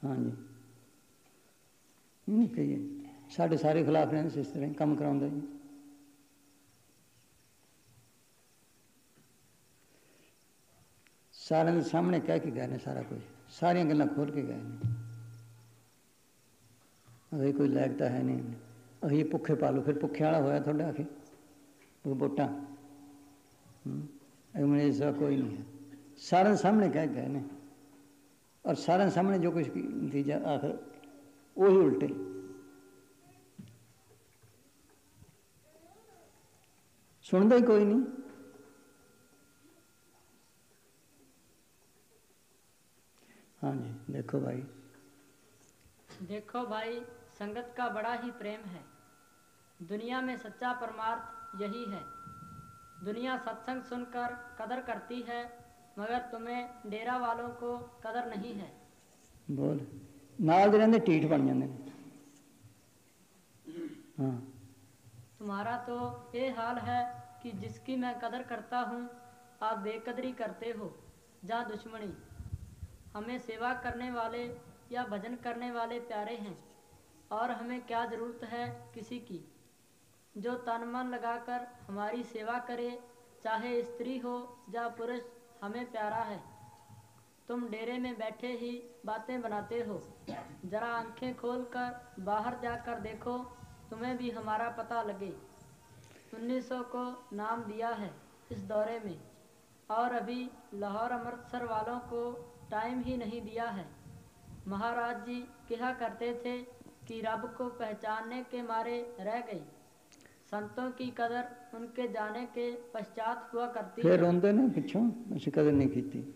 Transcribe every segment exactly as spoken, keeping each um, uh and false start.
हाँ जी, नहीं कहिए साढ़े सारे खिलाफ रहने से इस तरह काम कराਉਂਦਾ जी। सारे के सामने कह के गए ने सारा कुछ, सारिया गल्लां खोल के गए ने। अभी कोई लायकता है नहीं, अभी भुखे पालो, फिर भुखे वाला होया थोड़ा आखिर वोटा मैंने ऐसा कोई नहीं है। सारे सामने कह गए ने और सारे सामने जो कुछ नतीजा आखिर वही उल्टे। सुनता ही कोई नहीं। हाँ जी, देखो भाई, देखो भाई, संगत का बड़ा ही प्रेम है। दुनिया में सच्चा परमार्थ यही है। दुनिया सत्संग सुनकर कदर करती है, मगर तुम्हें डेरा वालों को कदर नहीं है। बोल नाल दे रहंदे ढीठ बन जांदे ने। हाँ, तुम्हारा तो ये हाल है कि जिसकी मैं कदर करता हूँ आप बेकदरी करते हो। जा दुश्मनी। हमें सेवा करने वाले या भजन करने वाले प्यारे हैं, और हमें क्या ज़रूरत है किसी की। जो तन मन लगाकर हमारी सेवा करे, चाहे स्त्री हो या पुरुष, हमें प्यारा है। तुम डेरे में बैठे ही बातें बनाते हो। जरा आंखें खोलकर बाहर जाकर देखो, तुम्हें भी हमारा पता लगे। उन्नीस सौ को नाम दिया है इस दौरे में, और अभी लाहौर अमृतसर वालों को टाइम ही नहीं दिया है। महाराज जी कहा करते थे कि रब को पहचानने के मारे रह गई। संतों की कदर उनके जाने के पश्चात हुआ करती फिर है। रोंदे ने पिछों ਅਸੀਂ कदर नहीं की थी।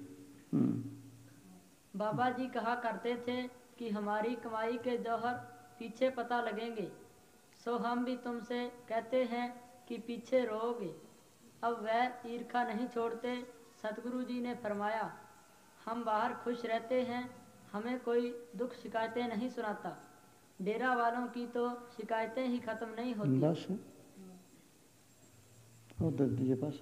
बाबा जी कहा करते थे कि हमारी कमाई के जौहर पीछे पता लगेंगे, सो हम भी तुमसे कहते हैं कि पीछे रहोगे। अब वह ईर्खा नहीं छोड़ते। सतगुरु जी ने फरमाया, हम बाहर खुश रहते हैं, हमें कोई दुख शिकायतें नहीं सुनाता। डेरा वालों की तो शिकायतें ही खत्म नहीं होती। बस उधर दूजे पास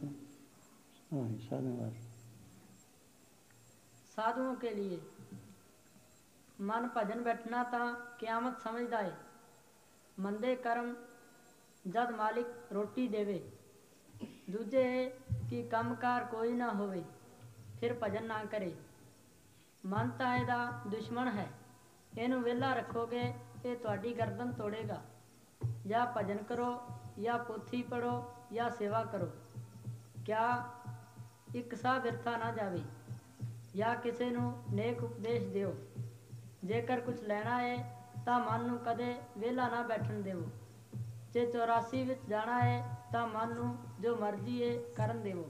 साधुओं के लिए मन भजन बैठना ਤਾਂ ਕਿਆਮਤ ਸਮਝਦਾ ਏ। ਮੰਦੇ ਕਰਮ ਜਦ ਮਾਲਿਕ ਰੋਟੀ ਦੇਵੇ। ਦੂਜੇ ਕਿ ਕੰਮਕਾਰ ਕੋਈ ਨਾ ਹੋਵੇ, ਫਿਰ ਭਜਨ ਨਾ ਕਰੇ। ਮਨ ਤਾਂ ਇਹਦਾ ਦੁਸ਼ਮਣ ਹੈ। ਇਹਨੂੰ ਵਿਹਲਾ ਰੱਖੋਗੇ ਇਹ ਤੁਹਾਡੀ ਗਰਦਨ ਤੋੜੇਗਾ। ਜਾਂ ਭਜਨ ਕਰੋ, ਜਾਂ ਪੋਥੀ ਪੜੋ, ਜਾਂ ਸੇਵਾ ਕਰੋ। ਕਿਆ ਇੱਕ ਸਾਹ ਬਿਰਥਾ ਨਾ ਜਾਵੇ। ਜਾਂ ਕਿਸੇ ਨੂੰ ਨੇਕ ਉਪਦੇਸ਼ ਦਿਓ। ਜੇਕਰ ਕੁਝ ਲੈਣਾ ਹੈ ਤਾਂ ਮਨ ਨੂੰ ਕਦੇ ਵਿਹਲਾ ਨਾ ਬੈਠਣ ਦੇਵੋ। ਜੇ ਚੌਰਾਸੀ ਵਿੱਚ ਜਾਣਾ ਹੈ ਤਾਂ ਮਨ ਨੂੰ ਜੋ ਮਰਜ਼ੀ ਹੈ ਕਰਨ ਦੇਵੋ।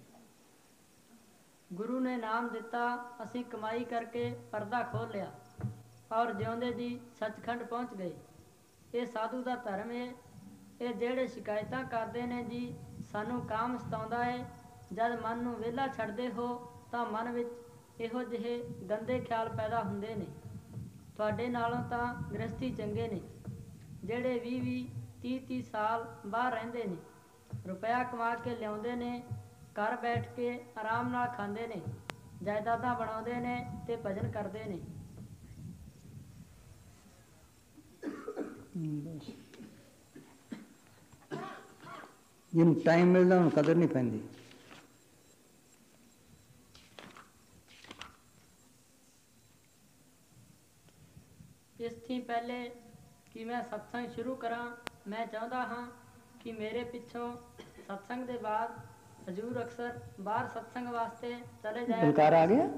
ਗੁਰੂ ਨੇ ਨਾਮ ਦਿੱਤਾ, ਅਸੀਂ ਕਮਾਈ ਕਰਕੇ ਪਰਦਾ ਖੋਲ੍ਹ ਲਿਆ ਔਰ ਜਿਉਂਦੇ ਜੀ ਸੱਚਖੰਡ ਪਹੁੰਚ ਗਏ। ਇਹ ਸਾਧੂ ਦਾ ਧਰਮ ਹੈ। ਇਹ ਜਿਹੜੇ ਸ਼ਿਕਾਇਤਾਂ ਕਰਦੇ ਨੇ ਜੀ ਸਾਨੂੰ ਕਾਮ ਸਤਾਉਂਦਾ ਹੈ, ਜਦ ਮਨ ਨੂੰ ਵਿਹਲਾ ਛੱਡਦੇ ਹੋ ਤਾਂ ਮਨ ਵਿੱਚ ਇਹੋ ਜਿਹੇ ਗੰਦੇ ਖਿਆਲ ਪੈਦਾ ਹੁੰਦੇ ਨੇ। ਤੁਹਾਡੇ ਨਾਲੋਂ ਤਾਂ ਗ੍ਰਸਤੀ ਚੰਗੇ ਨੇ ਜਿਹੜੇ ਵੀਹ ਵੀਹ ਤੀਹ ਤੀਹ ਸਾਲ ਬਾਹਰ ਰਹਿੰਦੇ ਨੇ। ਰੁਪਇਆ ਕਮਾ ਕੇ ਲਿਆਉਂਦੇ ਨੇ, ਘਰ ਬੈਠ ਕੇ ਆਰਾਮ ਨਾਲ ਖਾਂਦੇ ਨੇ, ਜਾਇਦਾਦਾਂ ਬਣਾਉਂਦੇ ਨੇ ਅਤੇ ਭਜਨ ਕਰਦੇ ਨੇ। ਜਿਹਨੂੰ ਟਾਈਮ ਮਿਲਦਾ ਉਹਨੂੰ ਕਦਰ ਨਹੀਂ ਪੈਂਦੀ। ਇਸ ਤੋਂ ਪਹਿਲੇ ਕਿ ਮੈਂ ਸਤਸੰਗ ਸ਼ੁਰੂ ਕਰਾਂ, ਮੈਂ ਚਾਹੁੰਦਾ ਹਾਂ ਕਿ ਮੇਰੇ ਪਿੱਛੋਂ ਸਤਸੰਗ ਦੇ ਬਾਅਦ ਹਜ਼ੂਰ ਅਕਸਰ ਬਾਹਰ ਸਤਸੰਗ ਵਾਸਤੇ ਚਲੇ ਜਾਇਆ। ਬਲਕਾਰ ਆ ਗਿਆ?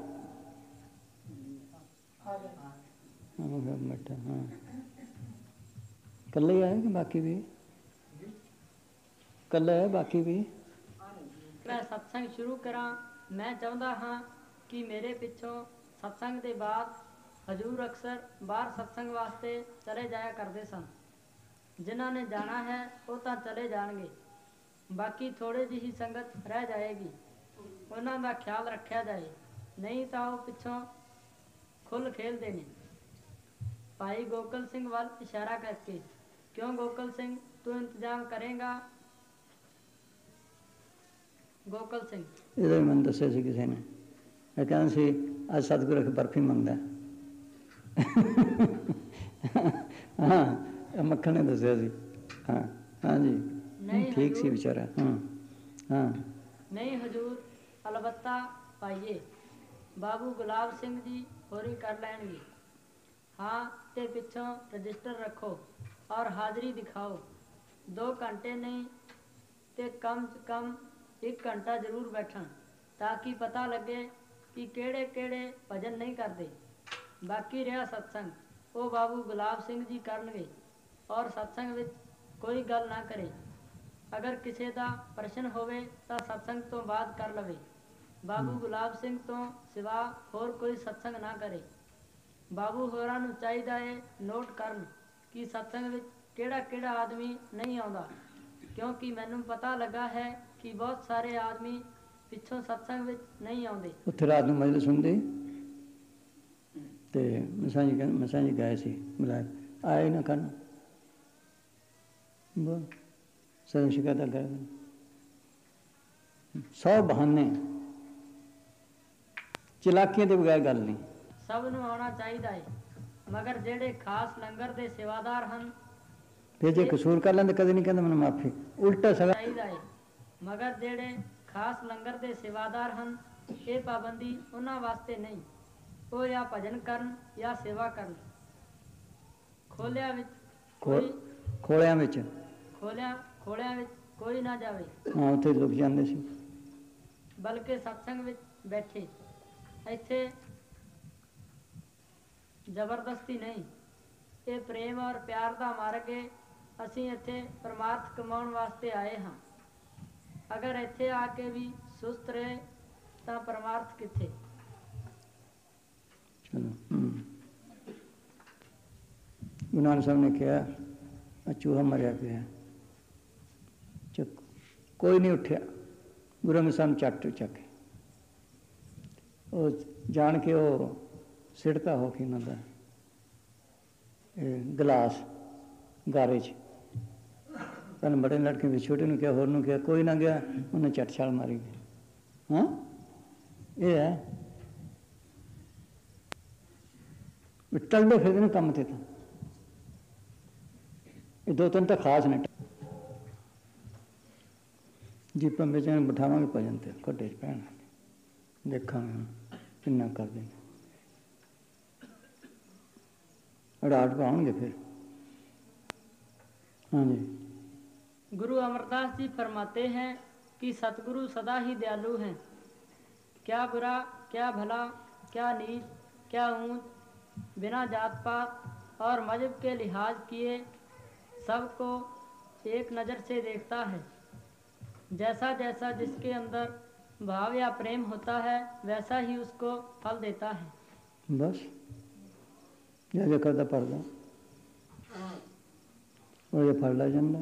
ਬੈਠਾ ਹਾਂ, ਇਕੱਲਾ ਹੀ ਆਇਆ ਕਿ ਬਾਕੀ ਵੀ? ਇਕੱਲਾ ਹੈ, ਬਾਕੀ ਵੀ? ਮੈਂ ਸਤਸੰਗ ਸ਼ੁਰੂ ਕਰਾਂ, ਮੈਂ ਚਾਹੁੰਦਾ ਹਾਂ ਕਿ ਮੇਰੇ ਪਿੱਛੋਂ ਸਤਸੰਗ ਦੇ ਬਾਅਦ ਹਜ਼ੂਰ ਅਕਸਰ ਬਾਹਰ ਸਤਸੰਗ ਵਾਸਤੇ ਚਲੇ ਜਾਇਆ ਕਰਦੇ ਸਨ। ਜਿਨ੍ਹਾਂ ਨੇ ਜਾਣਾ ਹੈ ਉਹ ਤਾਂ ਚਲੇ ਜਾਣਗੇ, ਬਾਕੀ ਥੋੜ੍ਹੀ ਜਿਹੀ ਸੰਗਤ ਰਹਿ ਜਾਏਗੀ। ਉਹਨਾਂ ਦਾ ਖਿਆਲ ਰੱਖਿਆ ਜਾਏ, ਨਹੀਂ ਤਾਂ ਉਹ ਪਿੱਛੋਂ ਖੁੱਲ੍ਹ ਖੇਲਦੇ ਨੇ। ਭਾਈ ਗੋਕਲ ਸਿੰਘ ਵੱਲ ਇਸ਼ਾਰਾ ਕਰਕੇ, ਕਿਉਂ ਗੋਕਲ ਸਿੰਘ ਤੂੰ ਇੰਤਜ਼ਾਮ ਕਰੇਗਾ? ਗੋਕਲ ਸਿੰਘ ਇਹਦਾ ਵੀ ਮੈਨੂੰ ਦੱਸਿਆ ਸੀ ਕਿਸੇ ਨੇ, ਇਹ ਕਹਿੰਦਾ ਸੀ ਅੱਜ ਸਤਿਗੁਰੂ ਅਖ ਬਰਫੀ ਮੰਗਦਾ, हाँ मक्खन ने दसिया सी। हाँ हाँ जी नहीं ठीक सी हजूर, बेचारा। हाँ हाँ नहीं हजूर अलबत्ता पाइए, बाबू गुलाब सिंह जी होरी कर लैणगे। हाँ ते पिछों रजिस्टर रखो और हाज़री दिखाओ। दो घंटे नहीं ते कम से कम एक घंटा जरूर बैठन, ताकि पता लगे कि केड़े केड़े भजन नहीं करते। बाकी रहा सत्संग, वो बाबू गुलाब सिंह जी करनगे और सत्संग विच कोई गल ना करे। अगर किसी का प्रश्न होवे तो सत्संग तो बाद कर लवे। बाबू गुलाब सिंह तो सिवा होर कोई सत्संग ना करे। बाबू होरां नूं चाहीदा है नोट करन कि सत्संग विच केड़ा केड़ा आदमी नहीं आउंदा, क्योंकि मैनूं पता लगा है कि बहुत सारे आदमी पिछों सत्संग विच नहीं आउंदे। उत्थे रात नूं मजलिस सुनदे ते मसां जी कहंदे मसां जी गए सी बुलाए आए ना करन बोल सदन शिकायत कर सौ बहाने चलाकियां दे बगैर गल नहीं। सब नूं आउणा चाहीदा है, मगर जेड़े खास लंगर दे सेवादार हन फिर जे कसूर कर लेंदे कदे नहीं कहंदे मैनूं माफी, उल्टा सगा चाहीदा है। मगर जेड़े खास लंगर दे सेवादार हन ये पाबंदी उन्हां वास्ते नहीं, वो या भजन करन या सेवा करन। खोलिया विच कोई खोलियां विच खोलिया खोलिया विच कोई ना जावे, हाँ उत्थे लुक जांदे सी, बल्कि सत्संग विच बैठे। इत्थे जबरदस्ती नहीं, ये प्रेम और प्यार दा मार्ग है। ਅਸੀਂ ਇੱਥੇ ਪਰਮਾਰਥ ਕਮਾਉਣ ਵਾਸਤੇ ਆਏ ਹਾਂ। ਅਗਰ ਇੱਥੇ ਆ ਕੇ ਵੀ ਸੁਸਤ ਰਹੇ ਤਾਂ ਪਰਮਾਰਥ ਕਿੱਥੇ। ਚਲੋ ਗੁਰੂ ਨਾਨਕ ਸਾਹਿਬ ਨੇ ਕਿਹਾ ਆ ਚੂਹਾ ਮਰਿਆ ਪਿਆ ਚੁੱਕ, ਕੋਈ ਨਹੀਂ ਉੱਠਿਆ। ਗੁਰੂ ਨੇ ਸਾਨੂੰ ਚੱਟ ਚੱਕੇ ਉਹ ਜਾਣ ਕੇ ਉਹ ਸਿੱਟਦਾ ਹੋ ਕੇ ਇਹਨਾਂ ਦਾ ਗਲਾਸ ਗਾਰੇ 'ਚ। ਪਹਿਲਾਂ ਬੜੇ ਲੜਕੇ ਵੀ ਛੋਟੇ ਨੂੰ ਕਿਹਾ ਹੋਰ ਨੂੰ ਕਿਹਾ, ਕੋਈ ਨਾ ਗਿਆ, ਉਹਨੇ ਝੱਟ ਛਾਲ ਮਾਰੀ ਗਈ। ਹਾਂ ਇਹ ਹੈ ਟਲਦੇ ਫਿਰਦੇ ਨੇ ਕੰਮ ਤੇ, ਤਾਂ ਇਹ ਦੋ ਤਿੰਨ ਤਾਂ ਖਾਸ ਨੇ। ਜੀਪਾਂ ਵਿੱਚ ਬਿਠਾਵਾਂਗੇ ਭਜਨ ਤੇ ਖੱਡੇ 'ਚ ਪੈਣ, ਦੇਖਾਂਗੇ ਕਿੰਨਾ ਕਰਦੇ ਨੇ। ਅੜਾਟ ਪਾਉਣਗੇ ਫਿਰ। हाँ जी गुरु अमरदास जी फरमाते हैं कि सतगुरु सदा ही दयालु हैं। क्या बुरा क्या भला क्या नीच क्या ऊंच, बिना जात पात और मजहब के लिहाज किए सबको एक नज़र से देखता है। जैसा जैसा जिसके अंदर भाव या प्रेम होता है वैसा ही उसको फल देता है। बस जैसे करता पड़ता ਉਹ ਜੇ ਫੜ ਲੈ ਜਾਂਦਾ।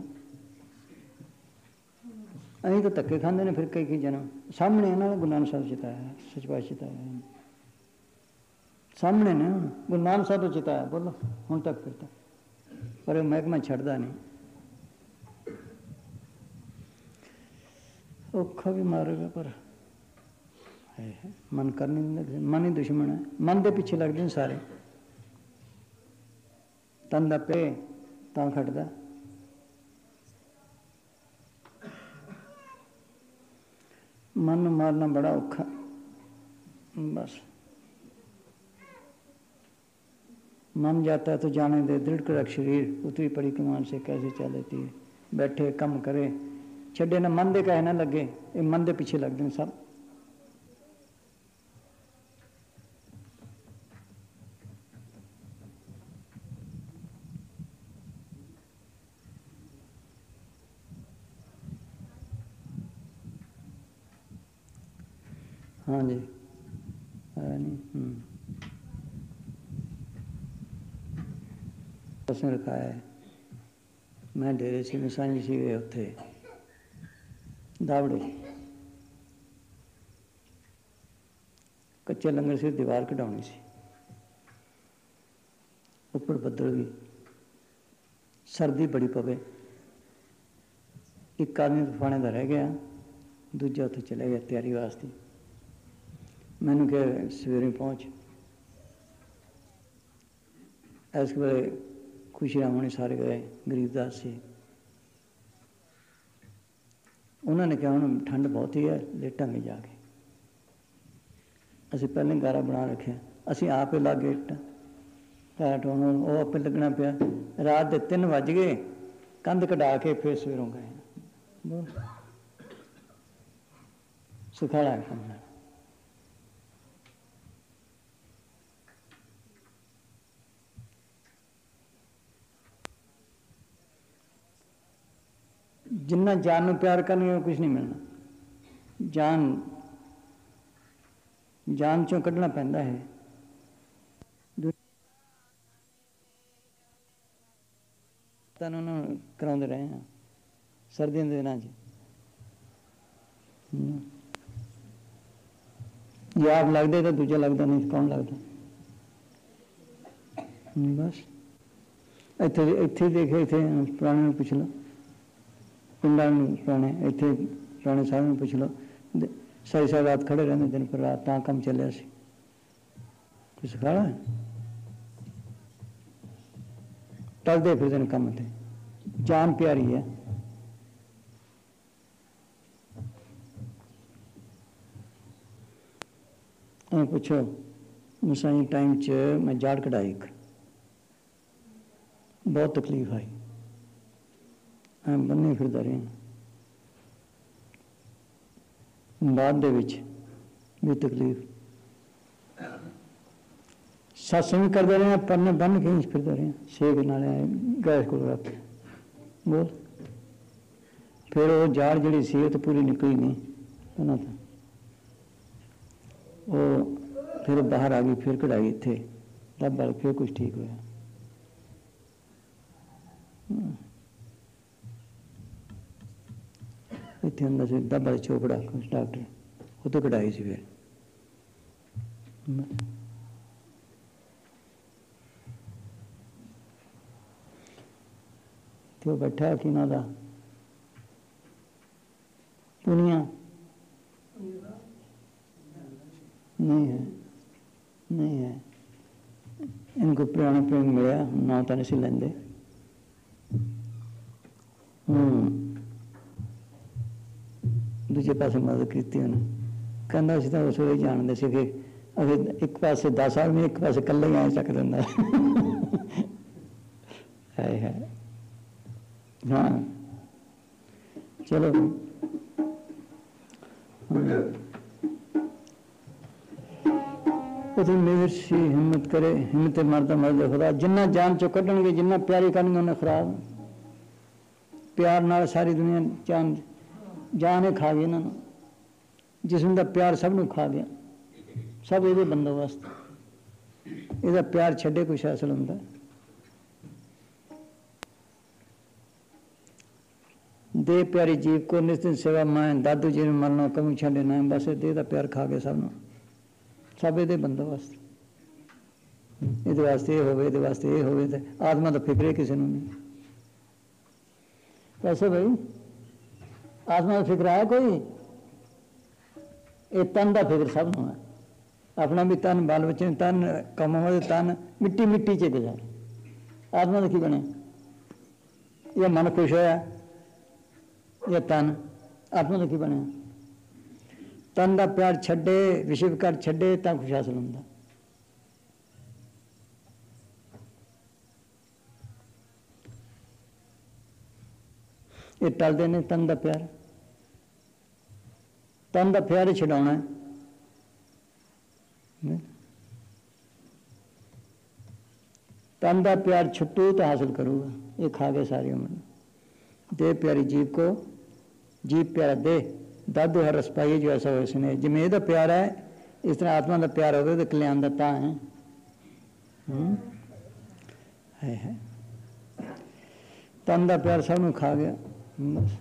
ਅਸੀਂ ਤਾਂ ਧੱਕੇ ਖਾਂਦੇ ਨੇ ਫਿਰ ਕਈ ਕਈ ਜਨਮ। ਸਾਹਮਣੇ ਇਹਨਾਂ ਨੇ ਗੁਰੂ ਨਾਨਕ ਸਾਹਿਬ ਚਿਤਾਇਆ, ਸੱਚੇ ਪਾਤਸ਼ਾਹ ਚਿਤਾਇਆ ਸਾਹਮਣੇ ਨੇ। ਹੁਣ ਗੁਰੂ ਨਾਨਕ ਸਾਹਿਬ ਤੋਂ ਚਿਤਾਇਆ ਬੋਲੋ ਹੁਣ ਤੱਕ ਫਿਰ ਤਾਂ, ਪਰ ਇਹ ਮਹਿਕਮਾ ਛੱਡਦਾ ਨਹੀਂ। ਔਖਾ ਵੀ ਮਾਰੇਗਾ ਪਰ ਹੈ ਮਨ ਕਰ ਨਹੀਂ ਦਿੰਦਾ। ਮਨ ਹੀ ਦੁਸ਼ਮਣ ਹੈ, ਮਨ ਦੇ ਪਿੱਛੇ ਲੱਗਦੇ ਨੇ ਸਾਰੇ। ਤਨ ਦਾ ਪੇ ਤਾਂ ਖੜਦਾ। ਮਨ ਨੂੰ ਮਾਰਨਾ ਬੜਾ ਔਖਾ। बस मन जाता है तो जाने दे, दृढ़ कर रख शरीर, उतरी पड़ी कमान से कैसे चल लेती है। बैठे कम करे छे ना, मन दे कहे ना लगे, ये मन दे पीछे लगते हैं सब। हाँ जी है नहीं उसने रखा है। मैं डेरे से मिसानी सी वे उत्थे दावड़े कच्चे लंगर से दीवार कढ़ानी सी, उपर बदल भी, सर्दी बड़ी पवे। एक आदमी तूफाने का रह गया, दूजा उत्थे चले गया तैयारी वास्ते। मैनू क्या सवेरे पहुँच इस वे खुशी राम होने सारे गए गरीबदास से। उन्होंने कहा हूँ ठंड बहुत ही है, लेटांगे जाके। असी पहले गारा बना रखे, असी आप ही लागे इट्टां घाट होना वो आपे लगना पाया। रात के तीन बज गए, कंध कढ़ा के फिर सवेरों गए। बोल सुखाड़ा है काम। जिन्ना जान में प्यार करने कुछ नहीं मिलना। जान जान चों कढ़ना पैंदा है। कराते रहे हैं सर्दियों के दिनों जे आप लगते तो दूजा लगता नहीं, कौन लगता। बस इतने इतने देखे, इतने पुराने पूछ लो, पिंडा पुराने इतने पुराने साहब पूछ लो, सारी सारी रात खड़े रहते दिन पर रात ता कम चलिया सी। कुछ सिखाया है टलते फिर दिन कम थे। जान प्यारी है। पूछो मसाई टाइम च मैं जाड़ कढ़ाई, बहुत तकलीफ आई, बन्ने फिरदा रहा। बाद दे विच भी तकलीफ, सत्संग करते रहे, पन्ने बन के फिरते रहे, सेक नाले गैस को रख बोल। फिर वो जाड़ जी सी तो पूरी निकली नहीं उन्होंने तो वो फिर बाहर आ गई। फिर कढ़ाई इतने दब वाल फिर कुछ ठीक होया। इतने होंगे से दब वाले चोपड़ा कुछ डॉक्टर वो तो कढ़ाई से फिर तो बैठा कि ना था दुनिया नहीं है, नहीं है। इनको पुराना प्रेम मिला ना तो नहीं लेंदे। दूजे पासे मदद की उन्हें कहना अस तो उस वे जानते थे कि अगर एक पासे दस आदमी एक पासे कल्ले ही आ चक दिंदा है है। हाँ चलो उसे मेहर सी हिम्मत करे, हिम्मत मरदा मरदा खुदा। जिन्ना जान चो कढ़णगे, जिन्ना प्यारी करनगे उन्हें खराब। प्यार नाल सारी दुनिया जान जान ही खा गई इन्होंने। जिसम का प्यार सब नूं खा गया, सब ये बंदोबस्त। ਇਹਦਾ प्यार छड्डे कुछ हासिल होंदा। दे प्यारी जीव को निस्तिन सेवा माए, दादू जी ने मरना कमू छड्डे ना। बस दे दा प्यार खा गया सब नूं, सब ये बंदोबस्त। ये वास्ते ये होवे, ये वास्ते ये होवे, ते आत्मा का फिक्र किसी नूं नहीं। वैसे भाई आत्मा का फिक्र है कोई? ये तन का फिक्र सब नूं है। अपना भी तन, बाल बच्चे तन, कमावे तन, मिट्टी मिट्टी च गुजारे। आत्मा का की बने? या मन खुश होया या तन? आत्मा का की बने? तन का प्यार छड्डे, विषय विकार छड्डे तां खुश हासिल होंदा। ये टलदे ने तन का प्यार। तन का प्यार ही छडाउणा है। तन का प्यार छुट्टू तो हासिल करूँगा, ये खा गए सारी उम्र। दे प्यारी जीव को, जीव प्यारा दे, दादू हर रस पाइए जो ऐसा हो इसने। जिमें यदा प्यार है, इस तरह आत्मा का प्यार हो तो कल्याण दत्ता है। है है तन का प्यार सब नूं खा गया। बस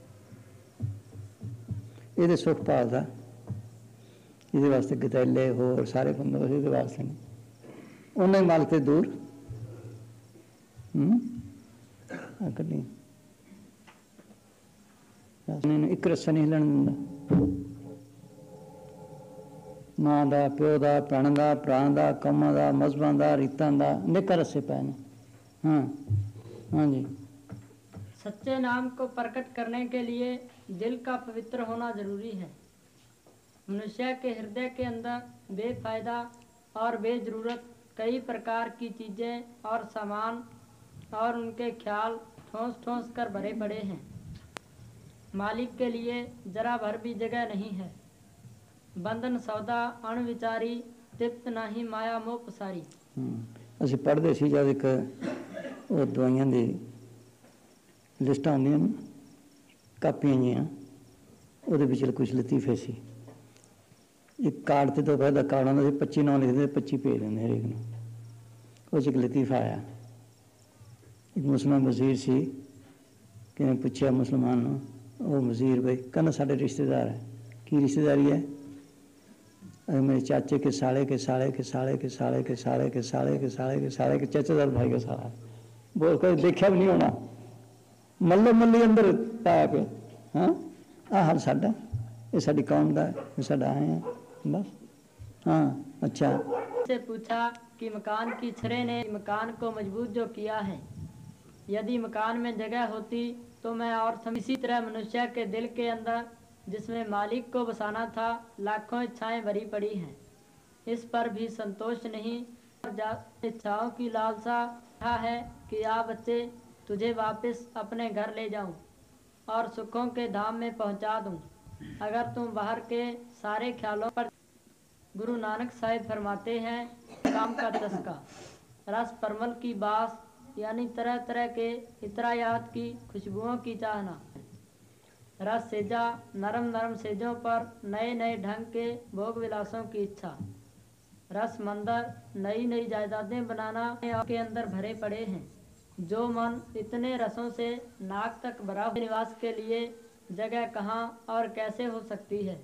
ये सुख भालदा, ये वास्ते गतैले होर सारे बंदे ये वास्ते नहीं। उन्हें माल से दूर कड्डी एक रस्सा नहीं हिलन दिंदा। ਮਾਂ ਦਾ, ਪਿਓ ਦਾ, ਭੈਣ ਦਾ, ਭਰਾ ਦਾ, ਕੰਮਾਂ ਦਾ, ਮਜ਼ਹਬਾਂ ਦਾ, ਰੀਤਾਂ ਦਾ ਨਿੱਕਰ ਰਸੇ ਪਏ ਨੇ। हाँ हाँ जी। सच्चे नाम को प्रकट करने के लिए दिल का पवित्र होना जरूरी है। मनुष्य के हृदय के अंदर बेफायदा और बेजरूरत कई प्रकार की चीज़ें और सामान और उनके ख्याल ठोंस ठोंस कर भरे पड़े हैं। मालिक के लिए जरा भर भी जगह नहीं है। बंधन सौदा अणविचारी तिप्त नाही माया मोह पसारी। ਅਸੀਂ ਪੜ੍ਹਦੇ ਸੀ ਜਦ ਇੱਕ ਉਹ ਦਵਾਈਆਂ ਦੀ ਲਿਸਟਾਂ ਹੁੰਦੀਆਂ ਨੇ ਕਾਪੀਆਂ ਜਿਹੀਆਂ, ਉਹਦੇ ਵਿੱਚ ਕੁਝ ਲਤੀਫੇ ਸੀ। ਇੱਕ ਕਾਰਡ 'ਤੇ ਤੋਂ ਪਹਿਲਾਂ ਕਾਰਡ ਆਉਂਦਾ ਸੀ, ਪੱਚੀ ਨਾਂ ਲਿਖਦੇ, ਪੱਚੀ ਭੇਜ ਦਿੰਦੇ ਹਰੇਕ ਨੂੰ। ਉਹ 'ਚ ਇੱਕ ਲਤੀਫਾ ਆਇਆ। ਇੱਕ ਮੁਸਲਮਾਨ ਵਜ਼ੀਰ ਸੀ, ਕਿਵੇਂ ਪੁੱਛਿਆ ਮੁਸਲਮਾਨ ਨੂੰ, ਉਹ ਵਜ਼ੀਰ ਬਈ ਕਹਿੰਦਾ ਸਾਡੇ ਰਿਸ਼ਤੇਦਾਰ ਹੈ। ਕੀ ਰਿਸ਼ਤੇਦਾਰੀ ਹੈ? मेरे चाचे के साले के साले के साले के साले के साले के साले के साले के साले के चाचेदार भाई का साला बोल कर देखा भी नहीं होना, मल्लो मल्ली अंदर पाया पे। हाँ आ हाल साडा, ये साडी कौम दा, ये साडा आए हैं बस। हाँ अच्छा। से पूछा कि मकान की छरे ने मकान को मजबूत जो किया है, यदि मकान में जगह होती तो मैं और सम इसी तरह मनुष्य के दिल के अंदर जिसमें मालिक को बसाना था लाखों इच्छाएं भरी पड़ी हैं, इस पर भी संतोष नहीं। इच्छाओं की लालसा है कि आ बच्चे तुझे वापस अपने घर ले जाऊं और सुखों के धाम में पहुंचा दूं अगर तुम बाहर के सारे ख्यालों पर। गुरु नानक साहिब फरमाते हैं, काम का चस्का, रस परमल की बास, यानी तरह तरह के इतरायात की खुशबुओं की चाहना। रस सेजा, नरम नरम सेजों पर नए नए ढंग के भोग विलासों की इच्छा। रस मंदर, नई नई जायदादें बनाना के अंदर भरे पड़े हैं। जो मन इतने रसों से नाक तक भरा हुआ, निवास के लिए जगह कहाँ और कैसे हो सकती है।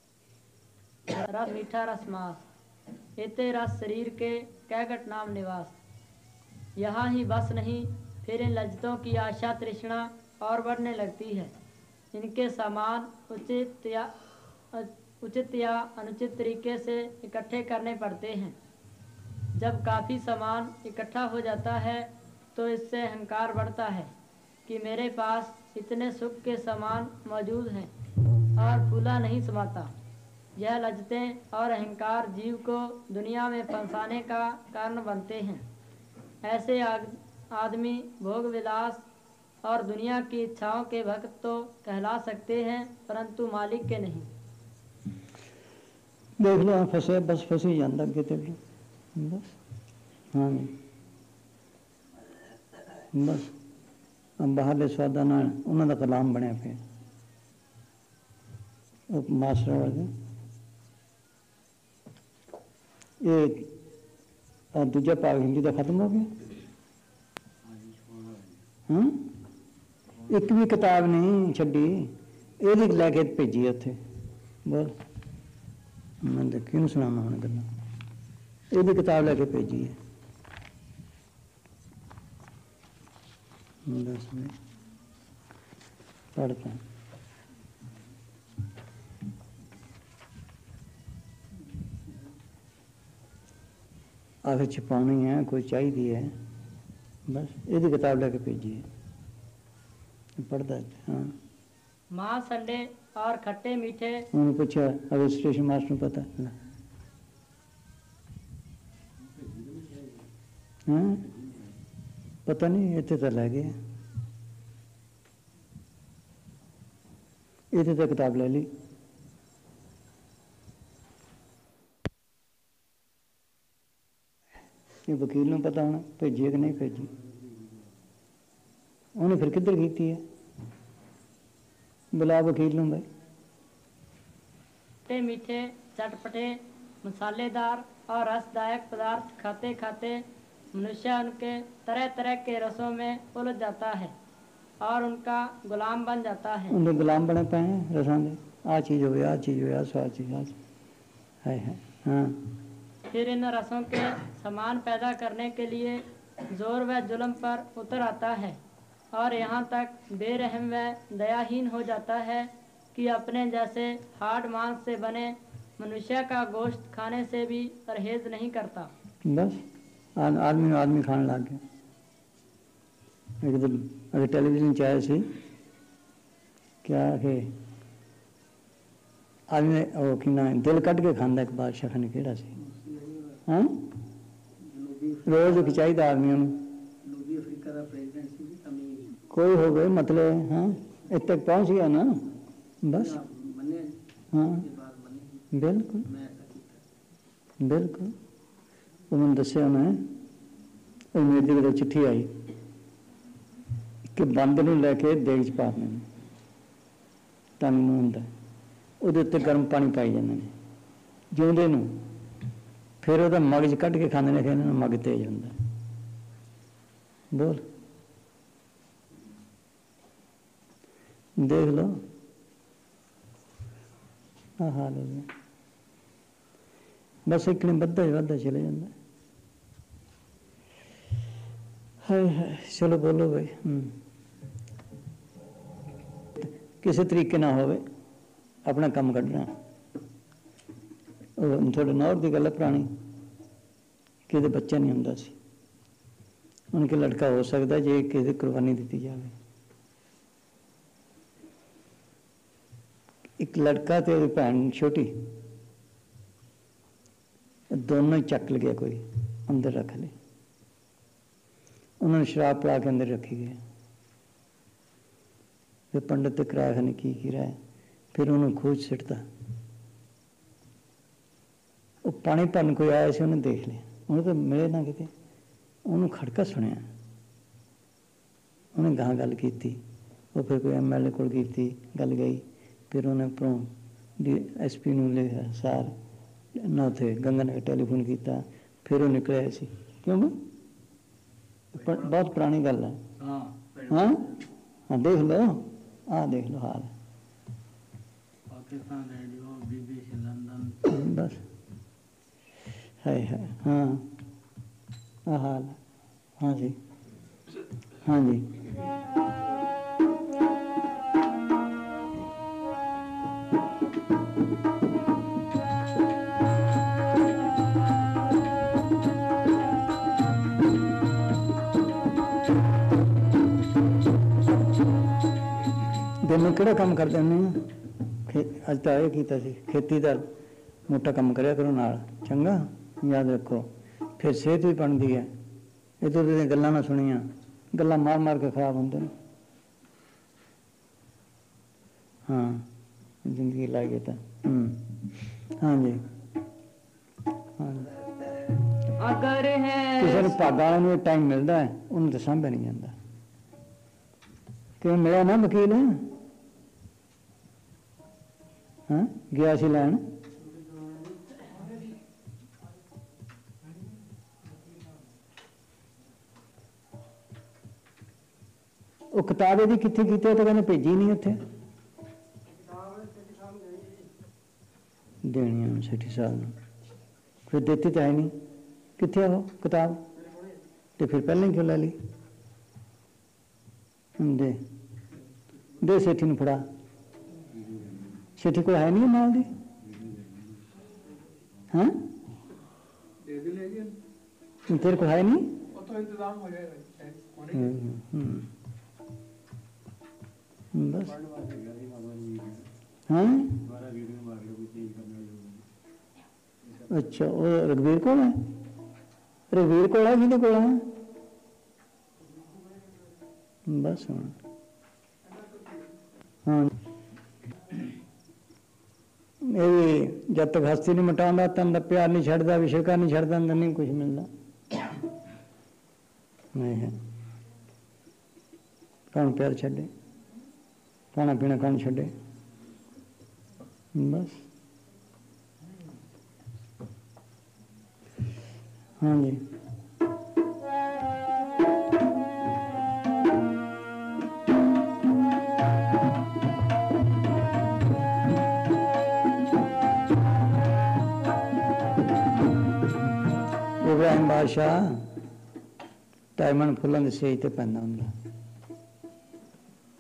रस मीठा रस मास, इते रस शरीर के कैगट नाम निवास। यहाँ ही बस नहीं, फिर इन लज्जतों की आशा तृष्णा और बढ़ने लगती है। इनके सामान उचित या उचित या अनुचित तरीके से इकट्ठे करने पड़ते हैं। जब काफ़ी सामान इकट्ठा हो जाता है तो इससे अहंकार बढ़ता है कि मेरे पास इतने सुख के सामान मौजूद हैं और फूला नहीं समाता। यह लज्जतें और अहंकार जीव को दुनिया में फंसाने का कारण बनते हैं। ऐसे आदमी भोग विलास और दुनिया की इच्छाओं के भक्त तो कहला सकते हैं, परंतु मालिक के नहीं। देख लो फसे बस फसी जाता अगे देख लो बस। हाँ जी बस बाहरले स्वादा नाल उन्हां दा कलाम बनया पे मास्टर वर्गे ये दूजा भाग हिंदी का खत्म हो गया। हाँ एक भी किताब नहीं छड़ी, ये लैके भेजी उत्थे। बोल मैं क्यों सुनाना हूँ गल्लां, ये भी किताब लैके भेजी है। दस मिनट पढ़ता आगे छपानी है, कोई चाहिए है, बस ये किताब लैके भेजी है, पढ़ता है। हाँ मांस अंडे और खट्टे मीठे। उन्होंने पूछा अगर स्टेशन मास्टर पता है। हाँ पता नहीं, इतने तो लै गए, इतने तो किताब ले ली। ये वकील ने पता होना भेजी है कि नहीं भेजी, उन्हें फिर किधर की है, बुला वकील ने भाई। खट्टे मीठे चटपटे मसालेदार और रसदायक पदार्थ खाते खाते मनुष्य उनके तरह तरह के रसों में उलझ जाता है और उनका गुलाम बन जाता है। उनके गुलाम बने पे हैं रसों में, आ चीज़ हो गया, आ चीज़ हो गया, सो आ चीज़ है है। हाँ फिर इन रसों के सामान पैदा करने के लिए जोर व जुल्म पर उतर आता है और यहाँ तक बेरहम व दयाहीन हो जाता है कि अपने जैसे हाड़ मांस से बने मनुष्य का गोश्त खाने से भी परहेज नहीं करता। बस आ- आदमी आदमी खाने लग गया। एक दिन अगर टेलीविजन च आया सी क्या कि आदमी ने वो कि ना दिल कट के खांदा एक बादशाह खाने केड़ा सी हाँ रोज की चाहिए आदमी जनूबी अफ्रीका का प्रेसिडेंट सी अमीर कोई हो गए मतलब हाँ इतने तक पहुँच गया ना बस मने हाँ ये बात मनी बिल्कुल मैं ऐसा किया बिल्कुल वो मैंने दसिया मैं मेरी कितने चिट्ठी आई कि बंद नूं लैके देग च पा देने तन मूँह हुंदा ਉਹਦੇ ਉੱਤੇ ਗਰਮ ਪਾਣੀ ਪਾਈ ਜਾਂਦੇ ਨੇ ਜਿਉਂਦੇ ਨੂੰ ਫਿਰ ਉਹਦਾ ਮਗਜ਼ ਕੱਢ ਕੇ ਖਾਂਦੇ ਨੇ ਫਿਰ ਇਹਨਾਂ ਦਾ ਮਗਜ਼ ਤੇਜ਼ ਹੁੰਦਾ ਬੋਲ ਦੇਖ ਲਓ ਆਹ ਹਾਲ ਹੋ ਗਿਆ ਬਸ ਇੱਕ ਨੇ ਵੱਧਦਾ ਹੀ ਵੱਧਦਾ ਚਲੇ ਜਾਂਦਾ ਹਾਏ ਹਾਏ ਚਲੋ ਬੋਲੋ ਬਈ ਕਿਸੇ ਤਰੀਕੇ ਨਾ ਹੋਵੇ अपना काम कढ़ना थोड़े नौर की गल है पुरानी कि बच्चा नहीं होंदा सी उनके लड़का हो सकता जे कि कुर्बानी दी जाए एक लड़का तो भैन छोटी दोनों ही चक लगे कोई अंदर रख ले उन्होंने शराब पिला के अंदर रखी गए फिर पंडित तो कराया खाने की की रहा है फिर उन्होंने खोज सिटता वो पानी भरन कोई आया से उन्हें देख लिया उन्हें तो मिले ना किते उन्होंने खड़का सुनिया उन्हें गां गल की वो फिर कोई एम एल ए को की गल गई फिर उन्हें उपरों डी एस पी नूं लिखा सार ना उथे गंगानगर टेलीफोन किया फिर वो निकले सी क्यों बहुत पुरानी गल है हाँ हाँ देख लो हाँ देख लो हाल रेडियो बीबीसी लंदन बस है है हाँ हाँ हाल हाँ जी हाँ जी दिन किहड़ा काम करते हैं अज तो आए किया खेती का मोटा काम करिया करो नाल चंगा याद रखो फिर सेहत भी बनती है इधर उधर गल्लां ना सुनिया गल्लां मार मार के खराब होंदे ने हाँ जिंदगी लागे तो हाँ जी हाँ अगर है किसी भागा वाले टाइम मिलता है उन्हें तो सांभे नहीं जाता क्यों मिला ना वकील हाँ गया सी लैन वो किताब यदि कितने की तो कहने भेजी नहीं उत्थे देनी सेठी साहब ने फिर देती तो है नहीं कितने हो किताब तो फिर पहले ही क्यों लै ली दे दे सेठी ने फड़ा सेठी कोई है नहीं नाल दी हाँ तेरे को है नहीं तो इंतजाम हो जाएगा बस हाँ अच्छा वो रघुवीर को है रघुवीर को है कि को है बस हाँ ये भी जब तक हस्ती नहीं मिटाता तन प्यार नहीं छड़ता विशेका नहीं छड़ता अंदर नहीं कुछ मिलता नहीं है कौन प्यार छड़े खाना पीना कौन छड़े बस हाँ जी इब्राहिम बादशाह डायमंड फुलों के सेज ते पैंदा हुंदा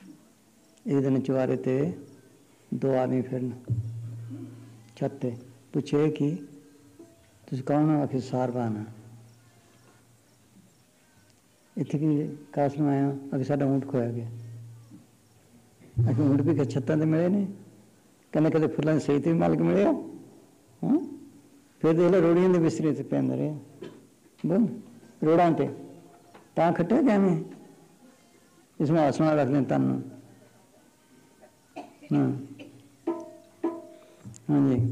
एक दिन चुवारे ते दो आदमी फिरन छत ते पूछे कि तुझ कौन हो? आखिर सारवान है। इतने की काश में आया अगर साडा ऊँट खोया गया। आखिर ऊँट भी छत्तां ते मिले ने, कहने कदे फुल्लां दी सही ते मालक मिले। हाँ फिर देख लो रोड़ियां दे बिस्तरे ते पैंदा रहा। बोल रोड़ां ते तां खट्टे कहने इसमें आसमान रख दें तन। हाँ हाँ जी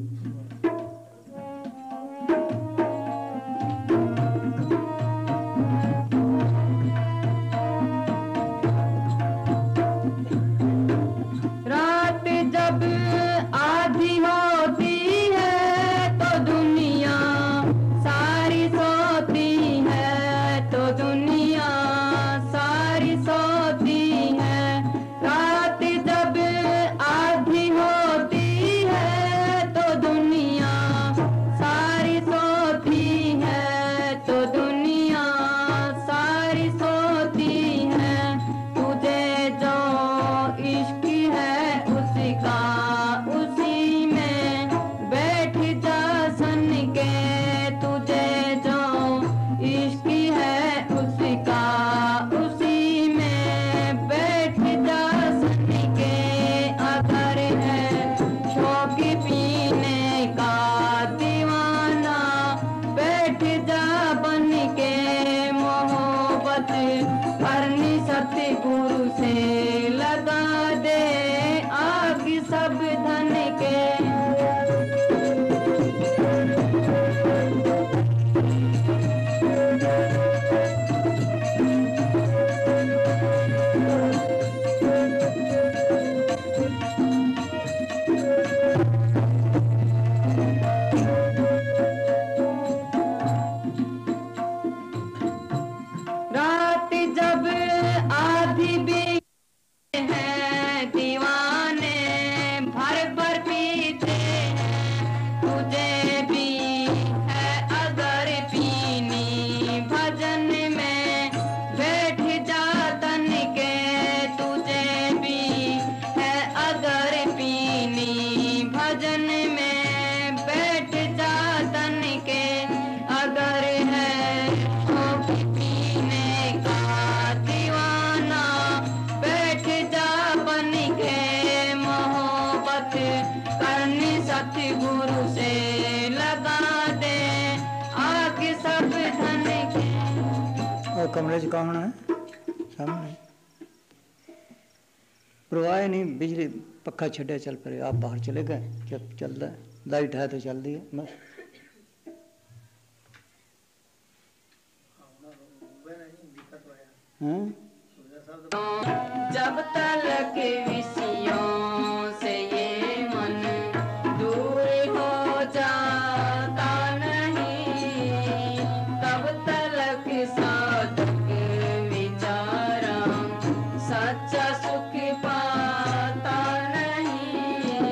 कमरे च कौन है सामने? परवाह नहीं, बिजली पक्का छड़े चल पड़े, आप बाहर चले गए, जब चलता है लाइट है तो चल दी है बस। हाँ जब तक विषयों से ये मन दूर हो जाता नहीं, तब तक साधक विचारा सच्चा सुख पाता नहीं।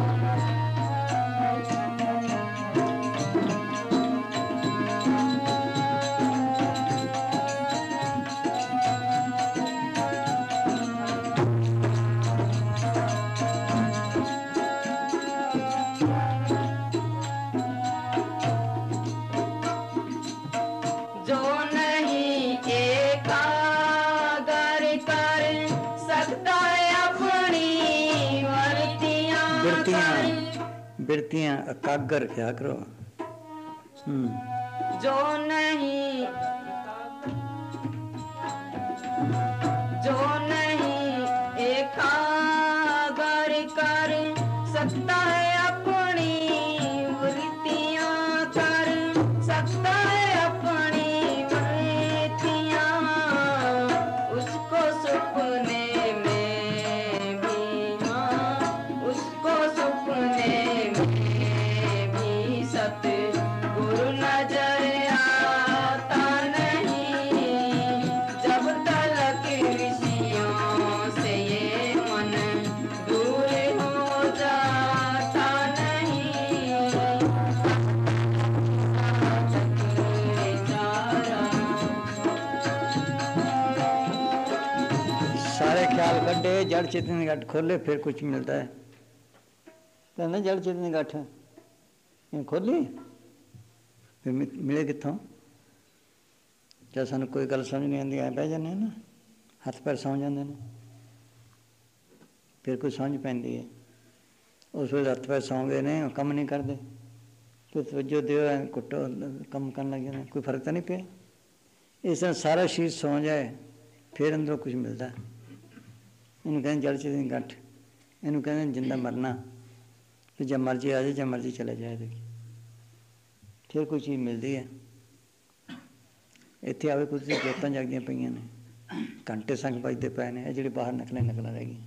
जो नहीं एकाग्र कर सकता है अपनी वृत्तियां बिरतियां बिरतियां एकाग्र क्या करो। हम्म जो नहीं जो नहीं एकाग्र कर सकता है अपनी वृत्तियां कर सकता है अपनी वृत्तियां, उसको सपने में भी हाँ उसको सपने में भी सतगुरु नजर आता नहीं, जब तक विषयों से ये मन दूर हो जाता नहीं। सारे ख्याल कड्डे, जड़ चेतन गठ खोले, फिर कुछ मिलता है। कहना जड़ चेतन गठ ਇਹ ਖੋਲੀ ਫਿਰ ਮਿ- ਮਿਲੇ ਕਿੱਥੋਂ? ਜਦ ਸਾਨੂੰ ਕੋਈ ਗੱਲ ਸਮਝ ਨਹੀਂ ਆਉਂਦੀ ਐ ਬਹਿ ਜਾਂਦੇ ਹਾਂ ਨਾ, ਹੱਥ ਪੈਰ ਸੌਂ ਜਾਂਦੇ ਨੇ, ਫਿਰ ਕੋਈ ਸਮਝ ਪੈਂਦੀ ਹੈ। ਉਸ ਵੇਲੇ ਹੱਥ ਪੈਰ ਸੌਂ ਗਏ ਨੇ, ਉਹ ਕੰਮ ਨਹੀਂ ਕਰਦੇ, ਫਿਰ ਤਵੱਜੋ ਦਿਓ ਐ ਕੁੱਟੋ, ਕੰਮ ਕਰਨ ਲੱਗ ਜਾਂਦੇ, ਕੋਈ ਫਰਕ ਤਾਂ ਨਹੀਂ ਪਿਆ। ਇਸ ਤਰ੍ਹਾਂ ਸਾਰਾ ਸਰੀਰ ਸੌਂ ਜਾਏ ਫਿਰ ਅੰਦਰੋਂ ਕੁਝ ਮਿਲਦਾ। ਇਹਨੂੰ ਕਹਿੰਦੇ ਜੜ ਚ ਦੀ ਗੱਠ, ਇਹਨੂੰ ਕਹਿੰਦੇ ਜਿੰਦਾ ਮਰਨਾ, ਕਿ ਜਦ ਮਰਜੀ ਆ ਜਾਏ, ਜਦ ਮਰਜੀ ਚਲੇ ਜਾਏ, ਦੇਖੀ ਫਿਰ ਕੋਈ ਚੀਜ਼ ਮਿਲਦੀ ਹੈ। ਇੱਥੇ ਆਵੇ ਕੁਝ ਜੋਤਾਂ ਜਾਗਦੀਆਂ ਪਈਆਂ ਨੇ, ਘੰਟੇ ਸੰਗ ਵੱਜਦੇ ਪਏ ਨੇ, ਇਹ ਜਿਹੜੇ ਬਾਹਰ ਨਕਲਾਂ ਨਕਲਾਂ ਰਹਿ ਗਈਆਂ।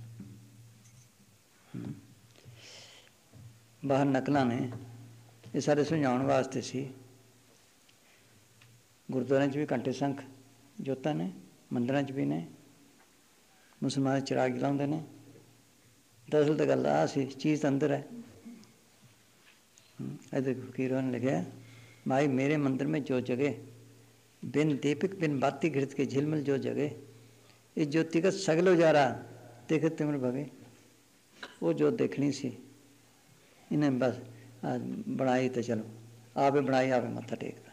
ਬਾਹਰ ਨਕਲਾਂ ਨੇ, ਇਹ ਸਾਰੇ ਸਮਝਾਉਣ ਵਾਸਤੇ ਸੀ। ਗੁਰਦੁਆਰਿਆਂ 'ਚ ਵੀ ਘੰਟੇ ਸੰਖ ਜੋਤਾਂ ਨੇ, ਮੰਦਰਾਂ 'ਚ ਵੀ ਨੇ, ਮੁਸਲਮਾਨ ਚਿਰਾਗ ਜਲਾਉਂਦੇ ਨੇ। ਦਰਅਸਲ ਤਾਂ ਗੱਲ ਆਹ ਸੀ, ਚੀਜ਼ ਤਾਂ ਅੰਦਰ ਹੈ। ਇਹਦੇ ਫਕੀਰਾਂ ਨੇ ਲਿਖਿਆ, ਮਾਈ ਮੇਰੇ ਮੰਦਰ में जो जगे बिन दीपक बिन बाती घृत के झिलमिल जो जगे इस ज्योति का सगल उजारा देख तिमर भगे। वो जो देखनी सी इन्हें बस बनाई तो चलो आपे बनाई आपे मत्था टेकता।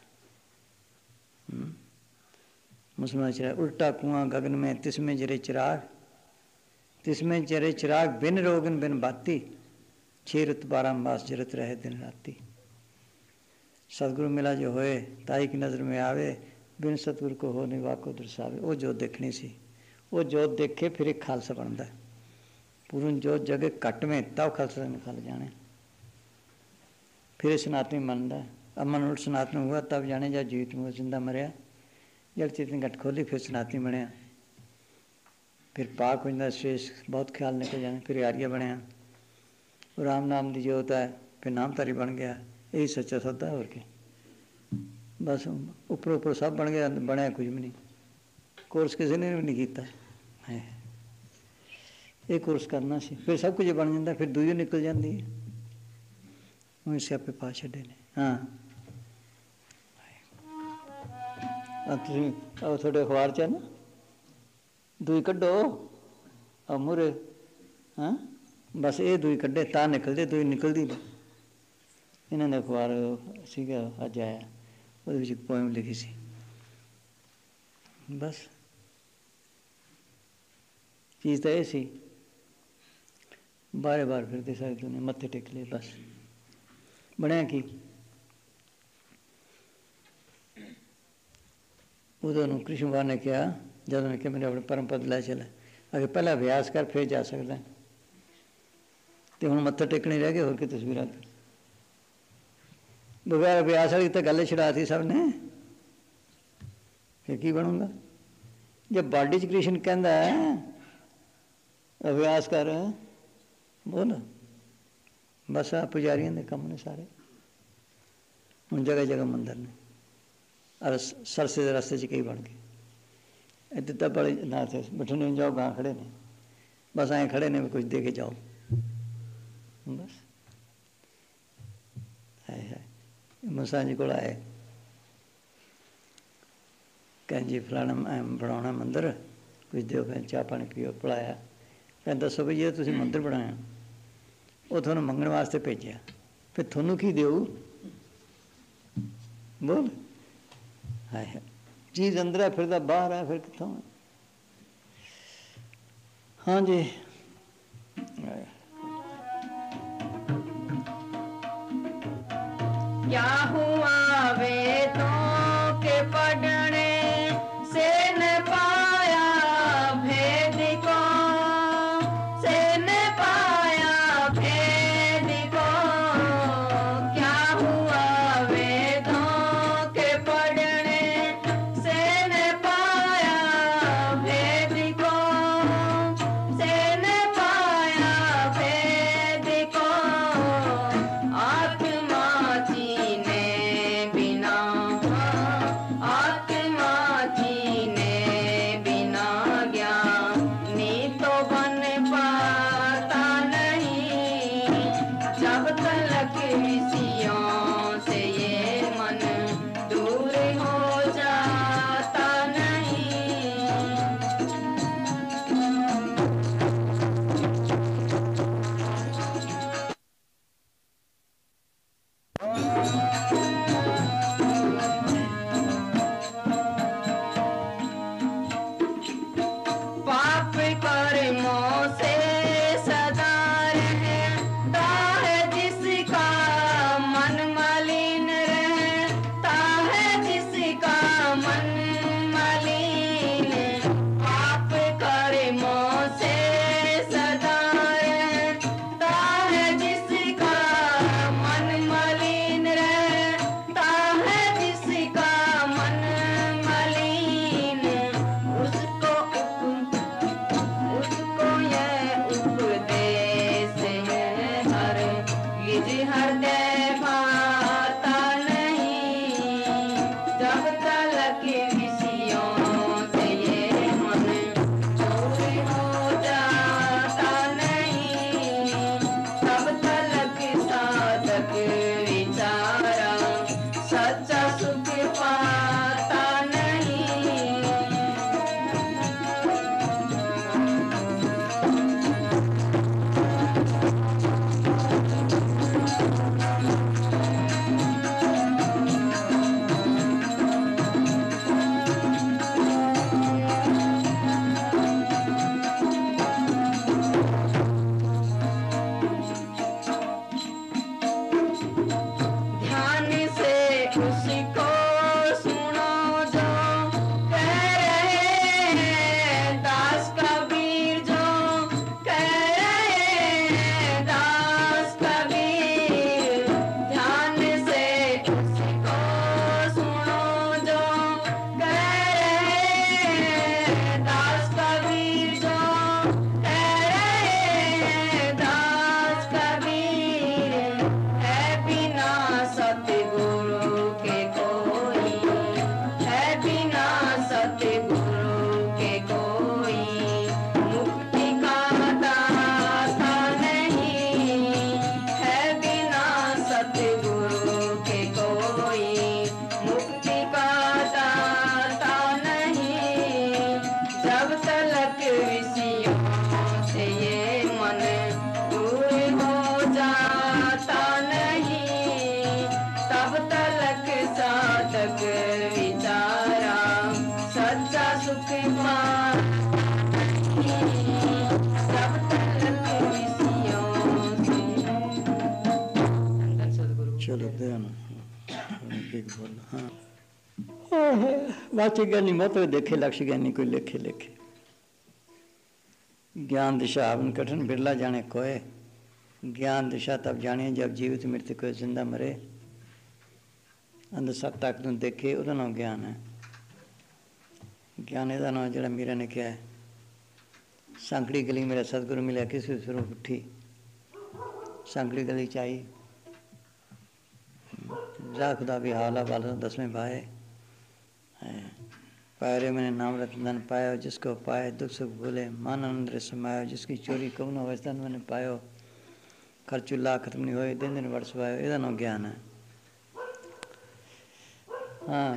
मुसलमान चिराग उल्टा कुआं गगन में तिसमें जरे चिराग, तिसमें जरे चिराग बिन रोगन बिन बाती, छह रुत बारह मास जरत रहे दिन राती। सतगुरु मिला जो होए ताई की नज़र में आवे, बिन सतगुरु को हो नहीं वाको दर्शावे। वो जोत देखनी सी, वो जोत देखे फिर एक खालसा बनता है। पूर्ण जोत जगे घट में तब खालसा निकल जाने, फिर सनातनी मनता है। अमन उठ सनातन हुआ तब जाने, जब जीवित में जिंदा मरिया, जब चेतन घट खोली फिर सनातनी बनया, फिर पाक हो जाता, शेष बहुत ख्याल निकल जाने, फिर आर्य बनया। राम नाम की जोत है, फिर नामधारी बन गया। यही सच्चा सौदा है। और क्या बस उपर उपर सब बन गया, बनया कुछ भी नहीं। कोर्स किसी ने भी नहीं किया है, ये कोर्स करना सी, फिर सब कुछ बन जाता, फिर दूई निकल जाती है। उन स्यापे पा छड्डे ने। हाँ तुसीं थोड़े अखबार च है ना, दूई कड्डो आ मूहरे। हाँ बस ये दूई कड्डे तां निकलदे, दूई निकलदी नहीं। इन्हों ने अखबार सीगा अज आया, वो पोएम लिखी सी। बस चीज़ तो ये सी, बारे बार फिरते सारी दुनिया मत्थे टेक लिए, बस बनया की। उदों कृष्ण भगवान ने कहा, जब उन्हें कहा मेरे अपने परम पद लै चला, अगर पहला अभ्यास कर फिर जा सकता, तो हुण मत्था टेकने रह गए, होर की तस्वीरां। बगैर अभ्यास वाली तो गल छड़ाती सब ने, फिर की बनूंगा। जब बॉडी च कृष्ण कहता है अभ्यास कर, बोल बस आ पुजारियों के कम ने सारे। हुण जगह जगह मंदिर ने, और सरसे के रस्ते च कई बन गए। इधर तो बड़े ना थे, बठने जाओ गां खड़े ने, बस आए खड़े ने, कुछ दे के जाओ बस। है है मुसा जी को आए, कहें जी फलाना बनाना मंदिर, कुछ दो, कहें चाह पानी पियो, पढ़ाया। कहें दसो भई ये तुसीं मंदिर बनाया, वो तुहानूं मंगण वास्ते भेजिया, फिर तुहानूं की देऊ, बोल। है है चीज़ अंदर है, फिर बाहर है, फिर कितों। हाँ जी क्या हुआ वेदों के पढ़ने से न पाया भेद को, से न पाया भेद को। क्या हुआ वेदों के पढ़ने से न पाया भेद को, से न पाया भेद को। आत्मा जीने बिना, आत्मा जीने बिना ज्ञानी तो बन पाता नहीं। जब तक विषयों से ये मन दूर हो जाता नहीं। Oh निज हृदय भाता नहीं, जब तलक विषयों से ये मन दूर हो जाता नहीं, तब तलक साधक विचारा सच्चा सुख पाता नहीं। ध्यान से उसको सुनो जो कह रहे हैं दास कबीर, जो कह रहे हैं दास कबीर। ध्यान से उसको सुनो जो कह रहे हैं दास कबीर, जो कह रहे हैं दास कबीर। है बिना सतगुरु के कोई, है बिना सतगुरु के कोई, मुक्ति का दाता नहीं। है बिना सतगुरु के कोई, मुक्ति का दाता नहीं। जब तलक विषयों से ये मन दूर हो जाता नहीं, तब तलक साधक विचारा सच्चा सुख पाता नहीं। जब तलक विषयों से धन सद्गुरु। चलो ध्यान ठीक बोल। हाँ वाचिक ज्ञानी मत देखे, लक्ष्य ज्ञानी कोई लेखे लेखे। ज्ञान दिशा हवन कठिन बिरला जाने कोय, ज्ञान दिशा तब जाने जब जीवित मृत्यु कोई जिंदा मरे। अंध सत तक तू देखे ਉਹਦਾ नाम ज्ञान है। ज्ञान ਇਹਦਾ नाम ਜਿਹੜਾ मीरा ने किया है, सांकड़ी गली मेरा सतगुरु मिला किसी सुर उठी, सांकड़ी गली चाई जा खुदा भी हावला वाला दसवें भाए। पायरे मैंने नाम रतन पायो, जिसको पाए दुख सुख भूले मान आनंद समायो। जिसकी चोरी कौन अवस्थान मैंने पायो, खर्चुल्ला खत्म नहीं होए दिन दिन वर्ष पायो। ਇਹਦਾ नाम ज्ञान है। हाँ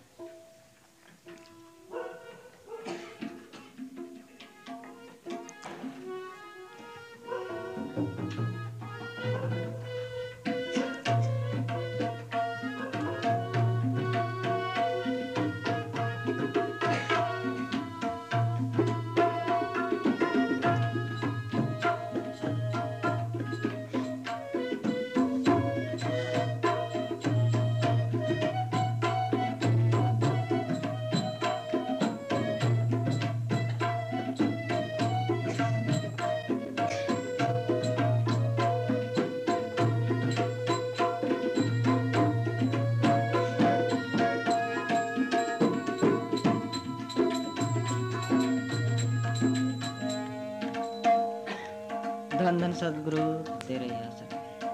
धन धन सदगुरु तेरे आसन।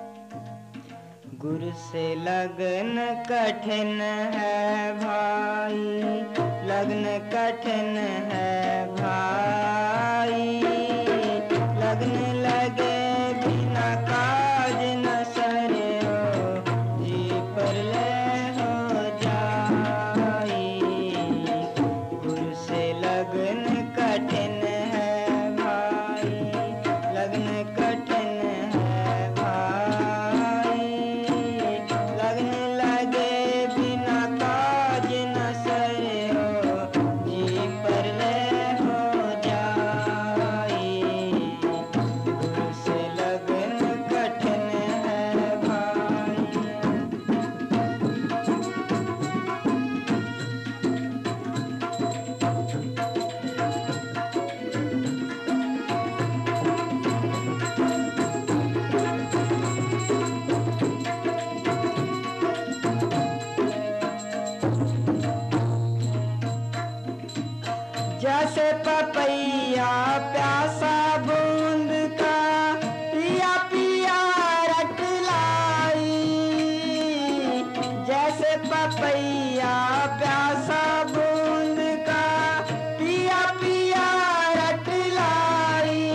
गुरु से लगन कठिन है भाई, लगन कठिन है भाई। लगन लगे बिना काज न सरे हो, जी पर ले हो जाई। गुरु से लगन कठिन है भाई, लगन कठिन है भाई। लगन लगे बिना काज न सरे हो, जी पर ले हो जाई। पैया प्यासा बूंद का पिया पिया रट लाई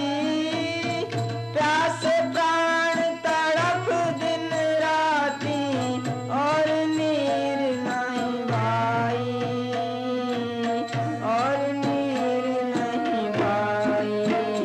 प्यास प्राण तड़प दिन राती और नीर नहीं भाई और नीर नहीं भाई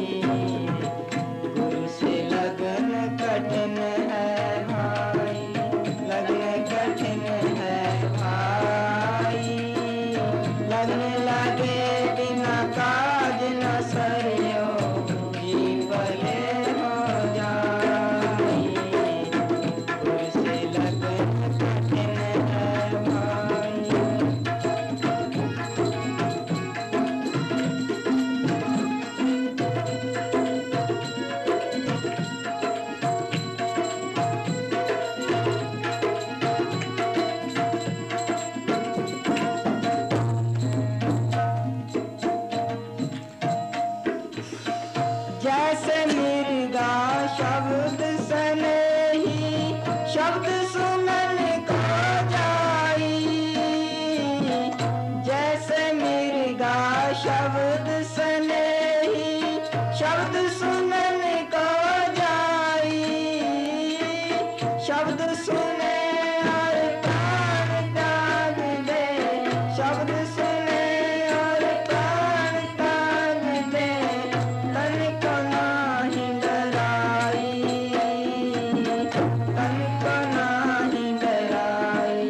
गुरु से लगन कठिन है भाई लगन कठिन है भाई लगन लगे बिना काज न सरियो जी भले हो जाई गुरु से लगन कठिन है भाई जैसे मिर्गा शब्द सने ही शब्द सुनन को जाई जैसे मिर्गा शब्द सने ही शब्द सुनन को जाई शब्द सुने और प्राण त्याग दे शब्द सुने और प्राण त्याग दे तन को नाही डराई तन को नाही डराई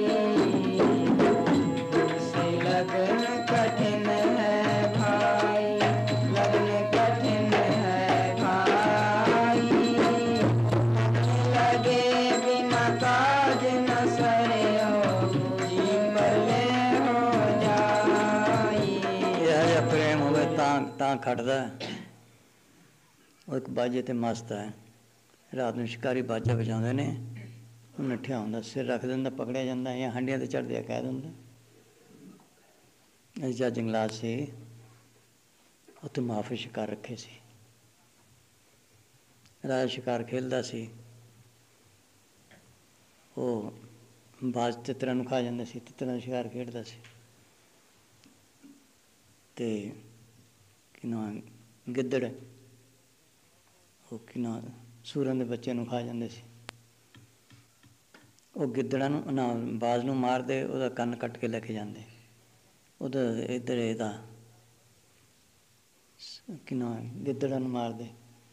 से लगन कठिन है भाई लगन कठिन है भाई लगे बिना काज न सरियो जी भले हो जाई ਇਹ ਜਿਹਾ ਪ੍ਰੇਮ ਹੋਵੇ ਤਾਂ ਤਾਂ ਖੜਦਾ ਉਹ ਇੱਕ ਬਾਜੇ ਤੇ ਮਸਤ ਹੈ ਰਾਤ ਨੂੰ ਸ਼ਿਕਾਰੀ ਬਾਜਾ ਵਜਾਉਂਦੇ ਨੇ ਉਹ ਨੱਠਿਆ ਹੁੰਦਾ ਸਿਰ ਰੱਖ ਦਿੰਦਾ ਪਕੜਿਆ ਜਾਂਦਾ ਜਾਂ ਹੰਡੀਆਂ ਤੇ ਚੜ੍ਹਦਿਆ ਕਹਿ ਦਿੰਦਾ ਅਸੀਂ ਜਾਂ ਜੰਗਲਾਤ ਸੀ ਉੱਥੇ ਮੁਹਾਫਿਰ ਸ਼ਿਕਾਰ ਰੱਖੇ ਸੀ ਰਾਜਾ ਸ਼ਿਕਾਰ ਖੇਲਦਾ ਸੀ ਉਹ ਬਾਜ ਤਿੱਤਰਾਂ ਨੂੰ ਖਾ ਜਾਂਦੇ ਸੀ ਤਿੱਤਰਾਂ ਦਾ ਸ਼ਿਕਾਰ ਖੇਡਦਾ ਸੀ ਤੇ ਕਿ ਨਾ ਗਿੱਦੜ ਉਹ ਕਿ ਨਾ ਸੂਰਾਂ ਦੇ ਬੱਚੇ ਨੂੰ ਖਾ ਜਾਂਦੇ ਸੀ ਉਹ ਗਿੱਦੜਾਂ ਨੂੰ ਨਾ ਬਾਜ਼ ਨੂੰ ਮਾਰਦੇ ਉਹਦਾ ਕੰਨ ਕੱਟ ਕੇ ਲੈ ਕੇ ਜਾਂਦੇ ਉਹਦਾ ਇੱਧਰ ਇਹਦਾ ਕਿ ਨਾ ਗਿੱਦੜਾਂ ਨੂੰ ਮਾਰਦੇ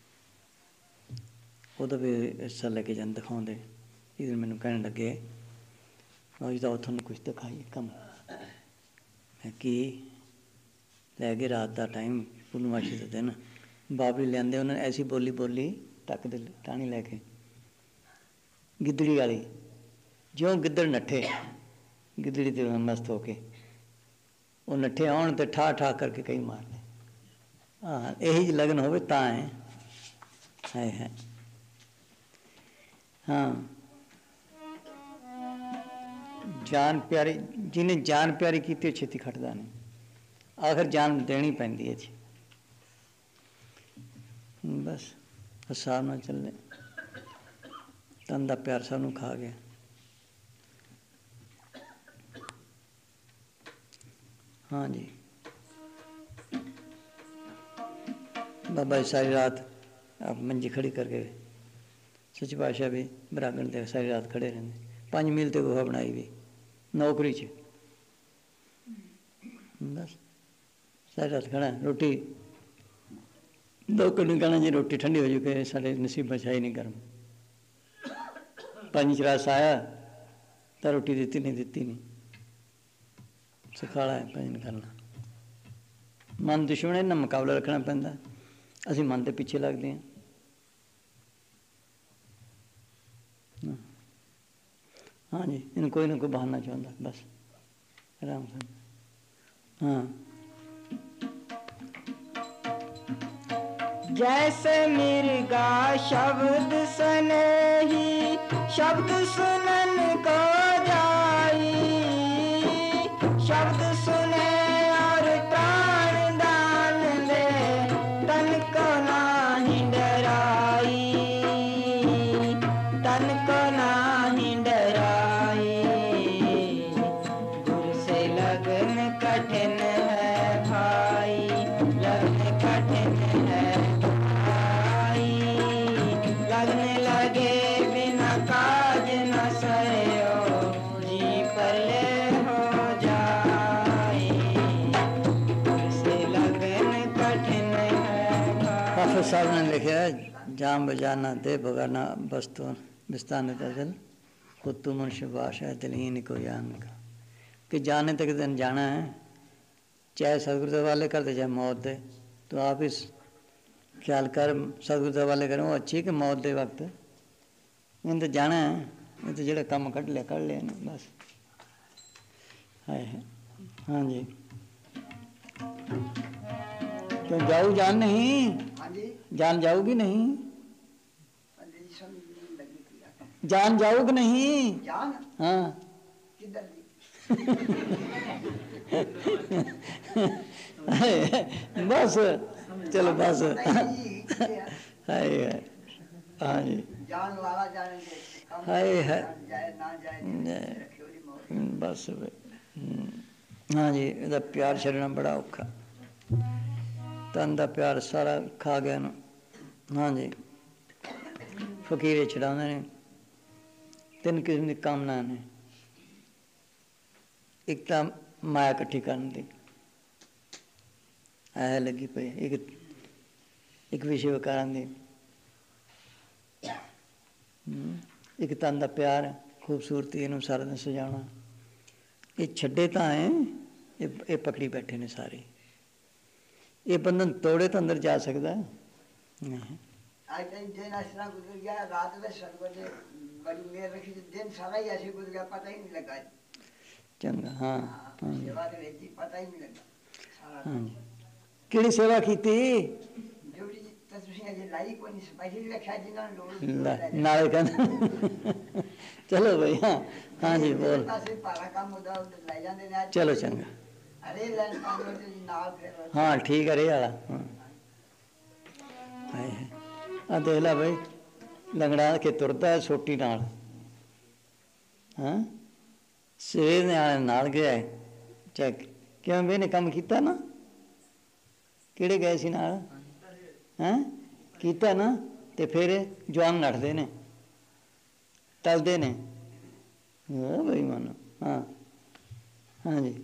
ਉਹਦਾ ਵੀ ਹਿੱਸਾ ਲੈ ਕੇ ਜਾਂਦੇ ਦਿਖਾਉਂਦੇ ਇਹਦੇ ਮੈਨੂੰ ਕਹਿਣ ਲੱਗੇ ਅੱਜ ਤਾਂ ਤੁਹਾਨੂੰ ਕੁਛ ਦਿਖਾਈਏ ਕੰਮ ਮੈਂ ਕੀ ਲੈ ਕੇ ਰਾਤ ਦਾ ਟਾਈਮ ਪੂਰਨਮਾਸ਼ੀ ਦਾ ਦਿਨ ਬਾਬਰੀ ਲਿਆਂਦੇ ਉਹਨਾਂ ਨੇ ਐਸੀ ਬੋਲੀ ਬੋਲੀ ਟੱਕ ਦੇ ਟਾਣੀ ਲੈ ਕੇ ਗਿੱਦੜੀ ਵਾਲੀ ਜਿਉਂ ਗਿੱਦੜ ਨੱਠੇ ਗਿੱਦੜੀ ਤੇ ਮਸਤ ਹੋ ਕੇ ਉਹ ਨੱਠੇ ਆਉਣ ਤੇ ਠਾ ਠਾ ਕਰਕੇ ਕਈ ਮਾਰਦੇ ਹਾਂ ਇਹੀ ਜਿਹੀ ਲਗਨ ਹੋਵੇ ਤਾਂ ਹੈ ਹੈ ਹੈ ਹਾਂ ਜਾਨ ਪਿਆਰੀ ਜਿਹਨੇ ਜਾਨ ਪਿਆਰੀ ਕੀਤੀ ਉਹ ਛੇਤੀ ਖਟਦਾ ਨਹੀਂ ਆਖਰ ਜਾਨ ਦੇਣੀ ਪੈਂਦੀ ਹੈ ਜੀ ਬਸ ਹਿਸਾਬ ਨਾਲ ਚੱਲੇ ਤਨ ਦਾ ਪਿਆਰ ਸਭ ਨੂੰ ਖਾ ਗਿਆ हाँ जी बाबा जी सारी रात आप मंजी खड़ी करके सच पातशाह भी बरागण ते सारी रात खड़े रहंदे पाँच मील ते गुफा बनाई भी नौकरी च बस सारी रात खड़ा रोटी दो कड़ी कहना जी रोटी ठंडी हो चुके साढ़े नसीब बचाई नहीं गर्म पंज चरास आया तो रोटी दी नहीं दी नहीं सिखाला है भजन करना मन दुश्मन इन्ना मुकाबला रखना पैंदा असी मन के पीछे लगते हैं हाँ जी इन कोई ना कोई बहाना चाहता बस आराम से हाँ जैसे मिर्गा शब्द सने ही शब्द सुनन को जाई शब्द सुने और प्राण दान दे तन को नाही डराई तन को नाही डराई लिखा जाम बजाना दे बगाना बस्तु बिस्तान दिल खुद तू मनुष्य बाश है दिलहीन को जान का कि जाने तक दिन जाना है, चाहे सदगुरु के हवाले कर दे चाहे मौत दे, तो आप इस ख्याल कर सदगुरु के हवाले करें वो अच्छी कि मौत दे वक्त इन तो जाना है, ये तो जो काम कट लिया कर लिया ना बस है। हाँ जी क्यों जाऊ जान नहीं, जान जाऊगी नहीं, जान जाओगे नहीं जान हाँ किधर दी बस चलो बस हाय हाय हाँ जी जान वाला जानेंगे कम हाय हाय जाए ना जाए बस हाँ जी ਇਹਦਾ ਪਿਆਰ ਛੱਡਣਾ ਬੜਾ ਔਖਾ, ਤਨ ਦਾ ਪਿਆਰ ਸਾਰਾ ਖਾ ਗਿਆ ਨਾ। हाँ जी ਫਕੀਰੇ ਛਡਾਉਂਦੇ ਨੇ ਤਿੰਨ ਕਿਸਮ ਦੀ ਕਾਮਨਾ ਨੇ, ਇੱਕ ਤਾਂ ਮਾਇਆ ਇਕੱਠੀ ਕਰਨ ਦੀ ਐ ਲੱਗੀ ਪਈ, ਇੱਕ ਇੱਕ ਵਿਸ਼ੇ ਵਿਕਾਰਾਂ ਦੀ, ਇੱਕ ਤਨ ਦਾ ਪਿਆਰ ਖੂਬਸੂਰਤੀ ਇਹਨੂੰ ਸਾਰਾ ਦਿਨ ਸਜਾਉਣਾ। ਇਹ ਛੱਡੇ ਤਾਂ ਹੈ, ਇਹ ਇਹ ਪਕੜੀ ਬੈਠੇ ਨੇ ਸਾਰੇ। ਇਹ ਬੰਧਨ ਤੋੜੇ ਤਾਂ ਅੰਦਰ ਜਾ ਸਕਦਾ ਨਹੀਂ। आज दिन दिन ऐसा गुजर गया, रात में सर बजे बड़ी मेर रखी, दिन सारा ही ऐसे गुजर गया, पता ही नहीं लगा। चंगा हाँ हाँ जी सेवा के लिए पता ही नहीं लगा सारा हाँ जी ਕਿਹੜੀ ਸੇਵਾ ਕੀਤੀ? जोड़ी तो तुसी अजे लाई कोई नहीं, स्पेशल रखा जिन्हों लोड़ नाले कहना चलो भाई हाँ हाँ जी बोल पासे पारा काम होदा उधर ले जांदे ने। चलो चंगा अरे लाइन पानी ते नाल फिर हाँ ठीक है रे वाला हाँ हाय हाय आ देख ला भाई लंगड़ा के तुरदा है सोटी नाल हाँ सवेर ने आने नाल गया है चेक क्यों बे ने काम किया ना किहड़े गए सी नाल हैं कीता ना ते फिर जवान नठदे ने टलदे ने बई मानो हाँ हाँ जी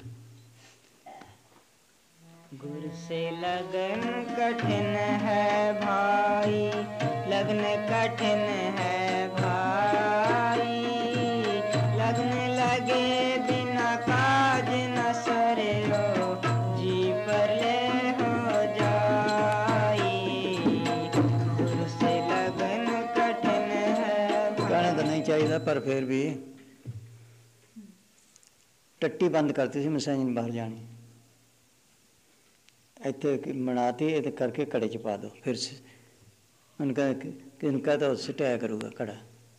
गुर से लगन कठिन है भाई, लगन कठिन है भाई, लगन लगे बिना काज न सरे हो, जी पर ले हो जाई। गुर से लगन कठिन है कहना तो नहीं चाहिए पर फिर भी टट्टी बंद करती सी मसाजी ने बाहर जानी, ਇੱਥੇ ਬਣਾਤੀ ਇਹ ਕਰਕੇ ਘੜੇ ਚ ਪਾ ਦੋ, ਫਿਰ ਉਨਕਾ ਇਨਕਾ ਤਾਂ ਸਟਾਇਆ ਕਰੂਗਾ ਘੜਾ।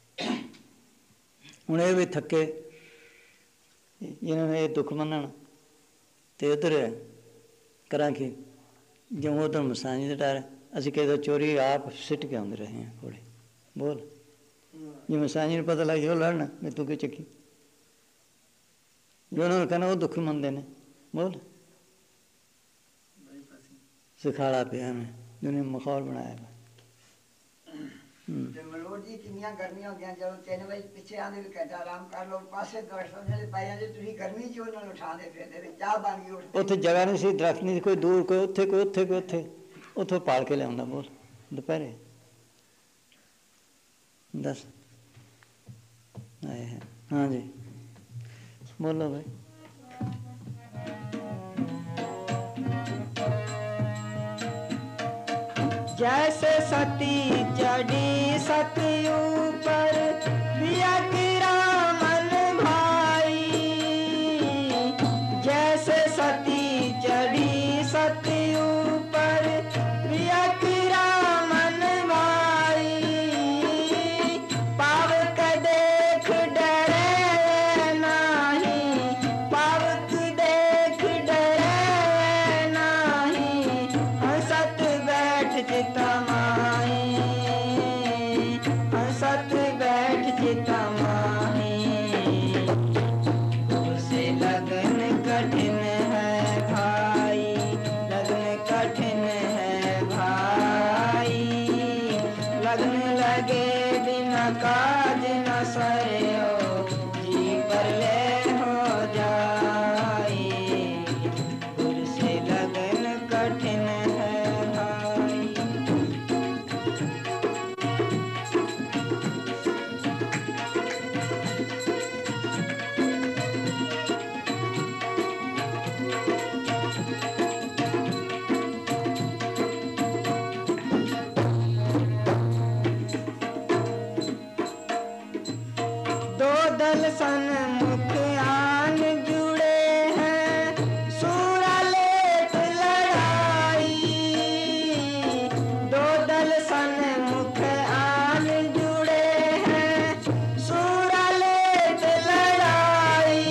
ਹੁਣ ਇਹ ਵੀ ਥੱਕੇ ਜਿਹਨਾਂ ਨੇ ਇਹ ਦੁੱਖ ਮੰਨਣ ਤੇ ਉਧਰ ਕਰਾਂ ਕਿ ਜਿਉਂ ਉਧਰ ਮਸਾਂਜੀ ਦਾ ਡਰ, ਅਸੀਂ ਕਿਹਦਾ ਚੋਰੀ ਆਪ ਸਿੱਟ ਕੇ ਆਉਂਦੇ ਰਹੇ ਹਾਂ ਕੋਲੇ। ਬੋਲ ਜੇ ਮਸਾਂਜੀ ਨੂੰ ਪਤਾ ਲੱਗ ਜਾਓ ਲੜਨ ਮੈਂ ਤੂੰ ਕਿ ਚੱਕੀ, ਜੋ ਉਹਨਾਂ ਨੂੰ ਕਹਿਣਾ ਉਹ ਦੁੱਖ ਮੰਨਦੇ ਨੇ। ਬੋਲ सिखाड़ा पे हमें जिन्हें माहौल बनाया है। ते मलोड़ जी कितनी गर्मी हो गया, चलो तीन बजे पीछे आने भी घंटा आराम कर लो, पासे दर्शन से पाया जे तुसी गर्मी च उन्हां नूं उठांदे फिरदे चाह बन गई उठदे ਉੱਥੇ ਜਗ੍ਹਾ ਨਹੀਂ ਸੀ, ਦਰਖਤ ਨਹੀਂ ਸੀ, ਕੋਈ ਦੂਰ ਕੋਈ ਉੱਥੇ ਕੋਈ ਉੱਥੇ ਕੋਈ ਉੱਥੇ ਉੱਥੋਂ ਪਾਲ ਕੇ ਲਿਆਉਂਦਾ। ਬੋਲ ਦੁਪਹਿਰੇ ਦੱਸ ਆਏ ਹੈ। हाँ जी बोलो भाई। जैसे सती चढ़ी सती ऊपर पिया गिरा मन भाई, जैसे सती चढ़ी सती ऊपर पिया गिरा मन भाई, पावक देख डरे नाही, पावक देख डरे नाही, हंसत बैठ चिता माही, हंसत बैठ चिता माही। गुर से लगन कठिन है भाई, लगन कठिन है भाई, लगन लगे बिना काज न सरे हो, जी पर ले हो जाई। गुर से लगन कठिन है भाई। दल सन्मुख आन जुड़े हैं, सूरा लेट लड़ाई। दो दल सन्मुख आन जुड़े हैं, सूरा लेट लड़ाई।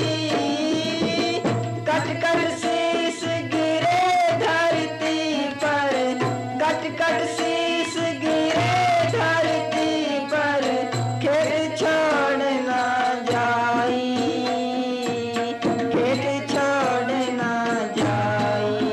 कट कट शीश गिरे धरती पर, कट कट शीश गिरे धरती पर, खेत छोड़ ना जाई, खेत छोड़ ना जाई।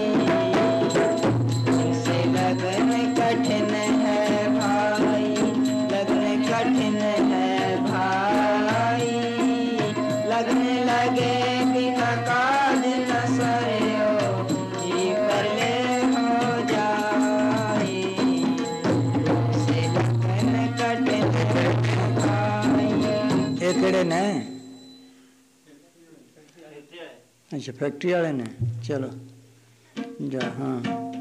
इसे लगन कठिन है भाई, लगन कठिन है भाई। लगने लगे बिना काज न सयो, जी परले हो जाए। इसे लगन कठिन है भाई। ये केड़े ने? अच्छा फैक्ट्री वाले ने। चलो जा। हाँ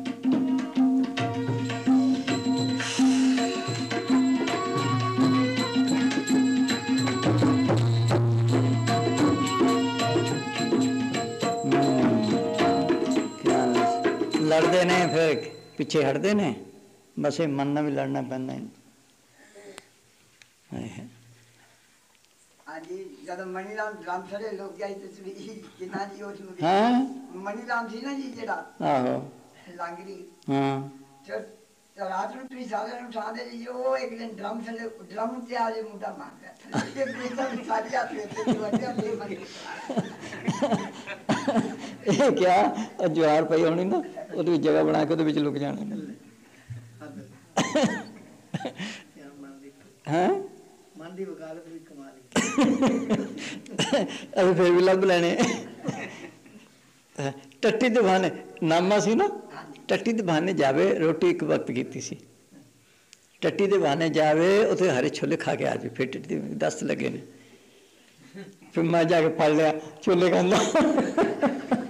लड़ते ने फिर पिछे हटते ने, बस ये मन भी लड़ना पैंदा है। हाँ जी, जब मणिराम राम सरे लोग गए तो कितना जी उस हाँ मणिराम थी ना जी जेड़ा आहो लांगरी। हाँ तो तो रात में तुम सारे ने उठा दे जी, वो एक दिन ड्रम से ड्रम से आले मुंडा मार गया। ये एकदम सारी आते थे तो बढ़िया पे मर ये क्या ज्वार पई होनी ना, ਉਹਦੀ ਜਗ੍ਹਾ ਬਣਾ ਕੇ ਉਹਦੇ ਵਿੱਚ ਲੁਕ ਜਾਣਾ ਹੈ। ਮਨ ਦੀ ਵਕਾਲਤ ਵੀ ਕਮਾਲ ਅਸੀਂ ਫਿਰ ਵੀ ਲੱਭ ਲੈਣੇ। ਟੱਟੀ ਦੇ ਬਹਾਨੇ ਨਾਮਾ ਸੀ ਨਾ, ਟੱਟੀ ਦੇ ਬਹਾਨੇ ਜਾਵੇ, ਰੋਟੀ ਇੱਕ ਵਕਤ ਕੀਤੀ ਸੀ। ਟੱਟੀ ਦੇ ਬਹਾਨੇ ਜਾਵੇ, ਉੱਥੇ ਹਰੇ ਛੋਲੇ ਖਾ ਕੇ ਆ ਜਾਵੇ, ਫਿਰ ਟੱਟੀ ਦੇ ਦਸ ਲੱਗੇ ਨੇ। ਫਿਰ ਮੈਂ ਜਾ ਕੇ ਫੜ ਲਿਆ ਛੋਲੇ ਖਾਂਦਾ।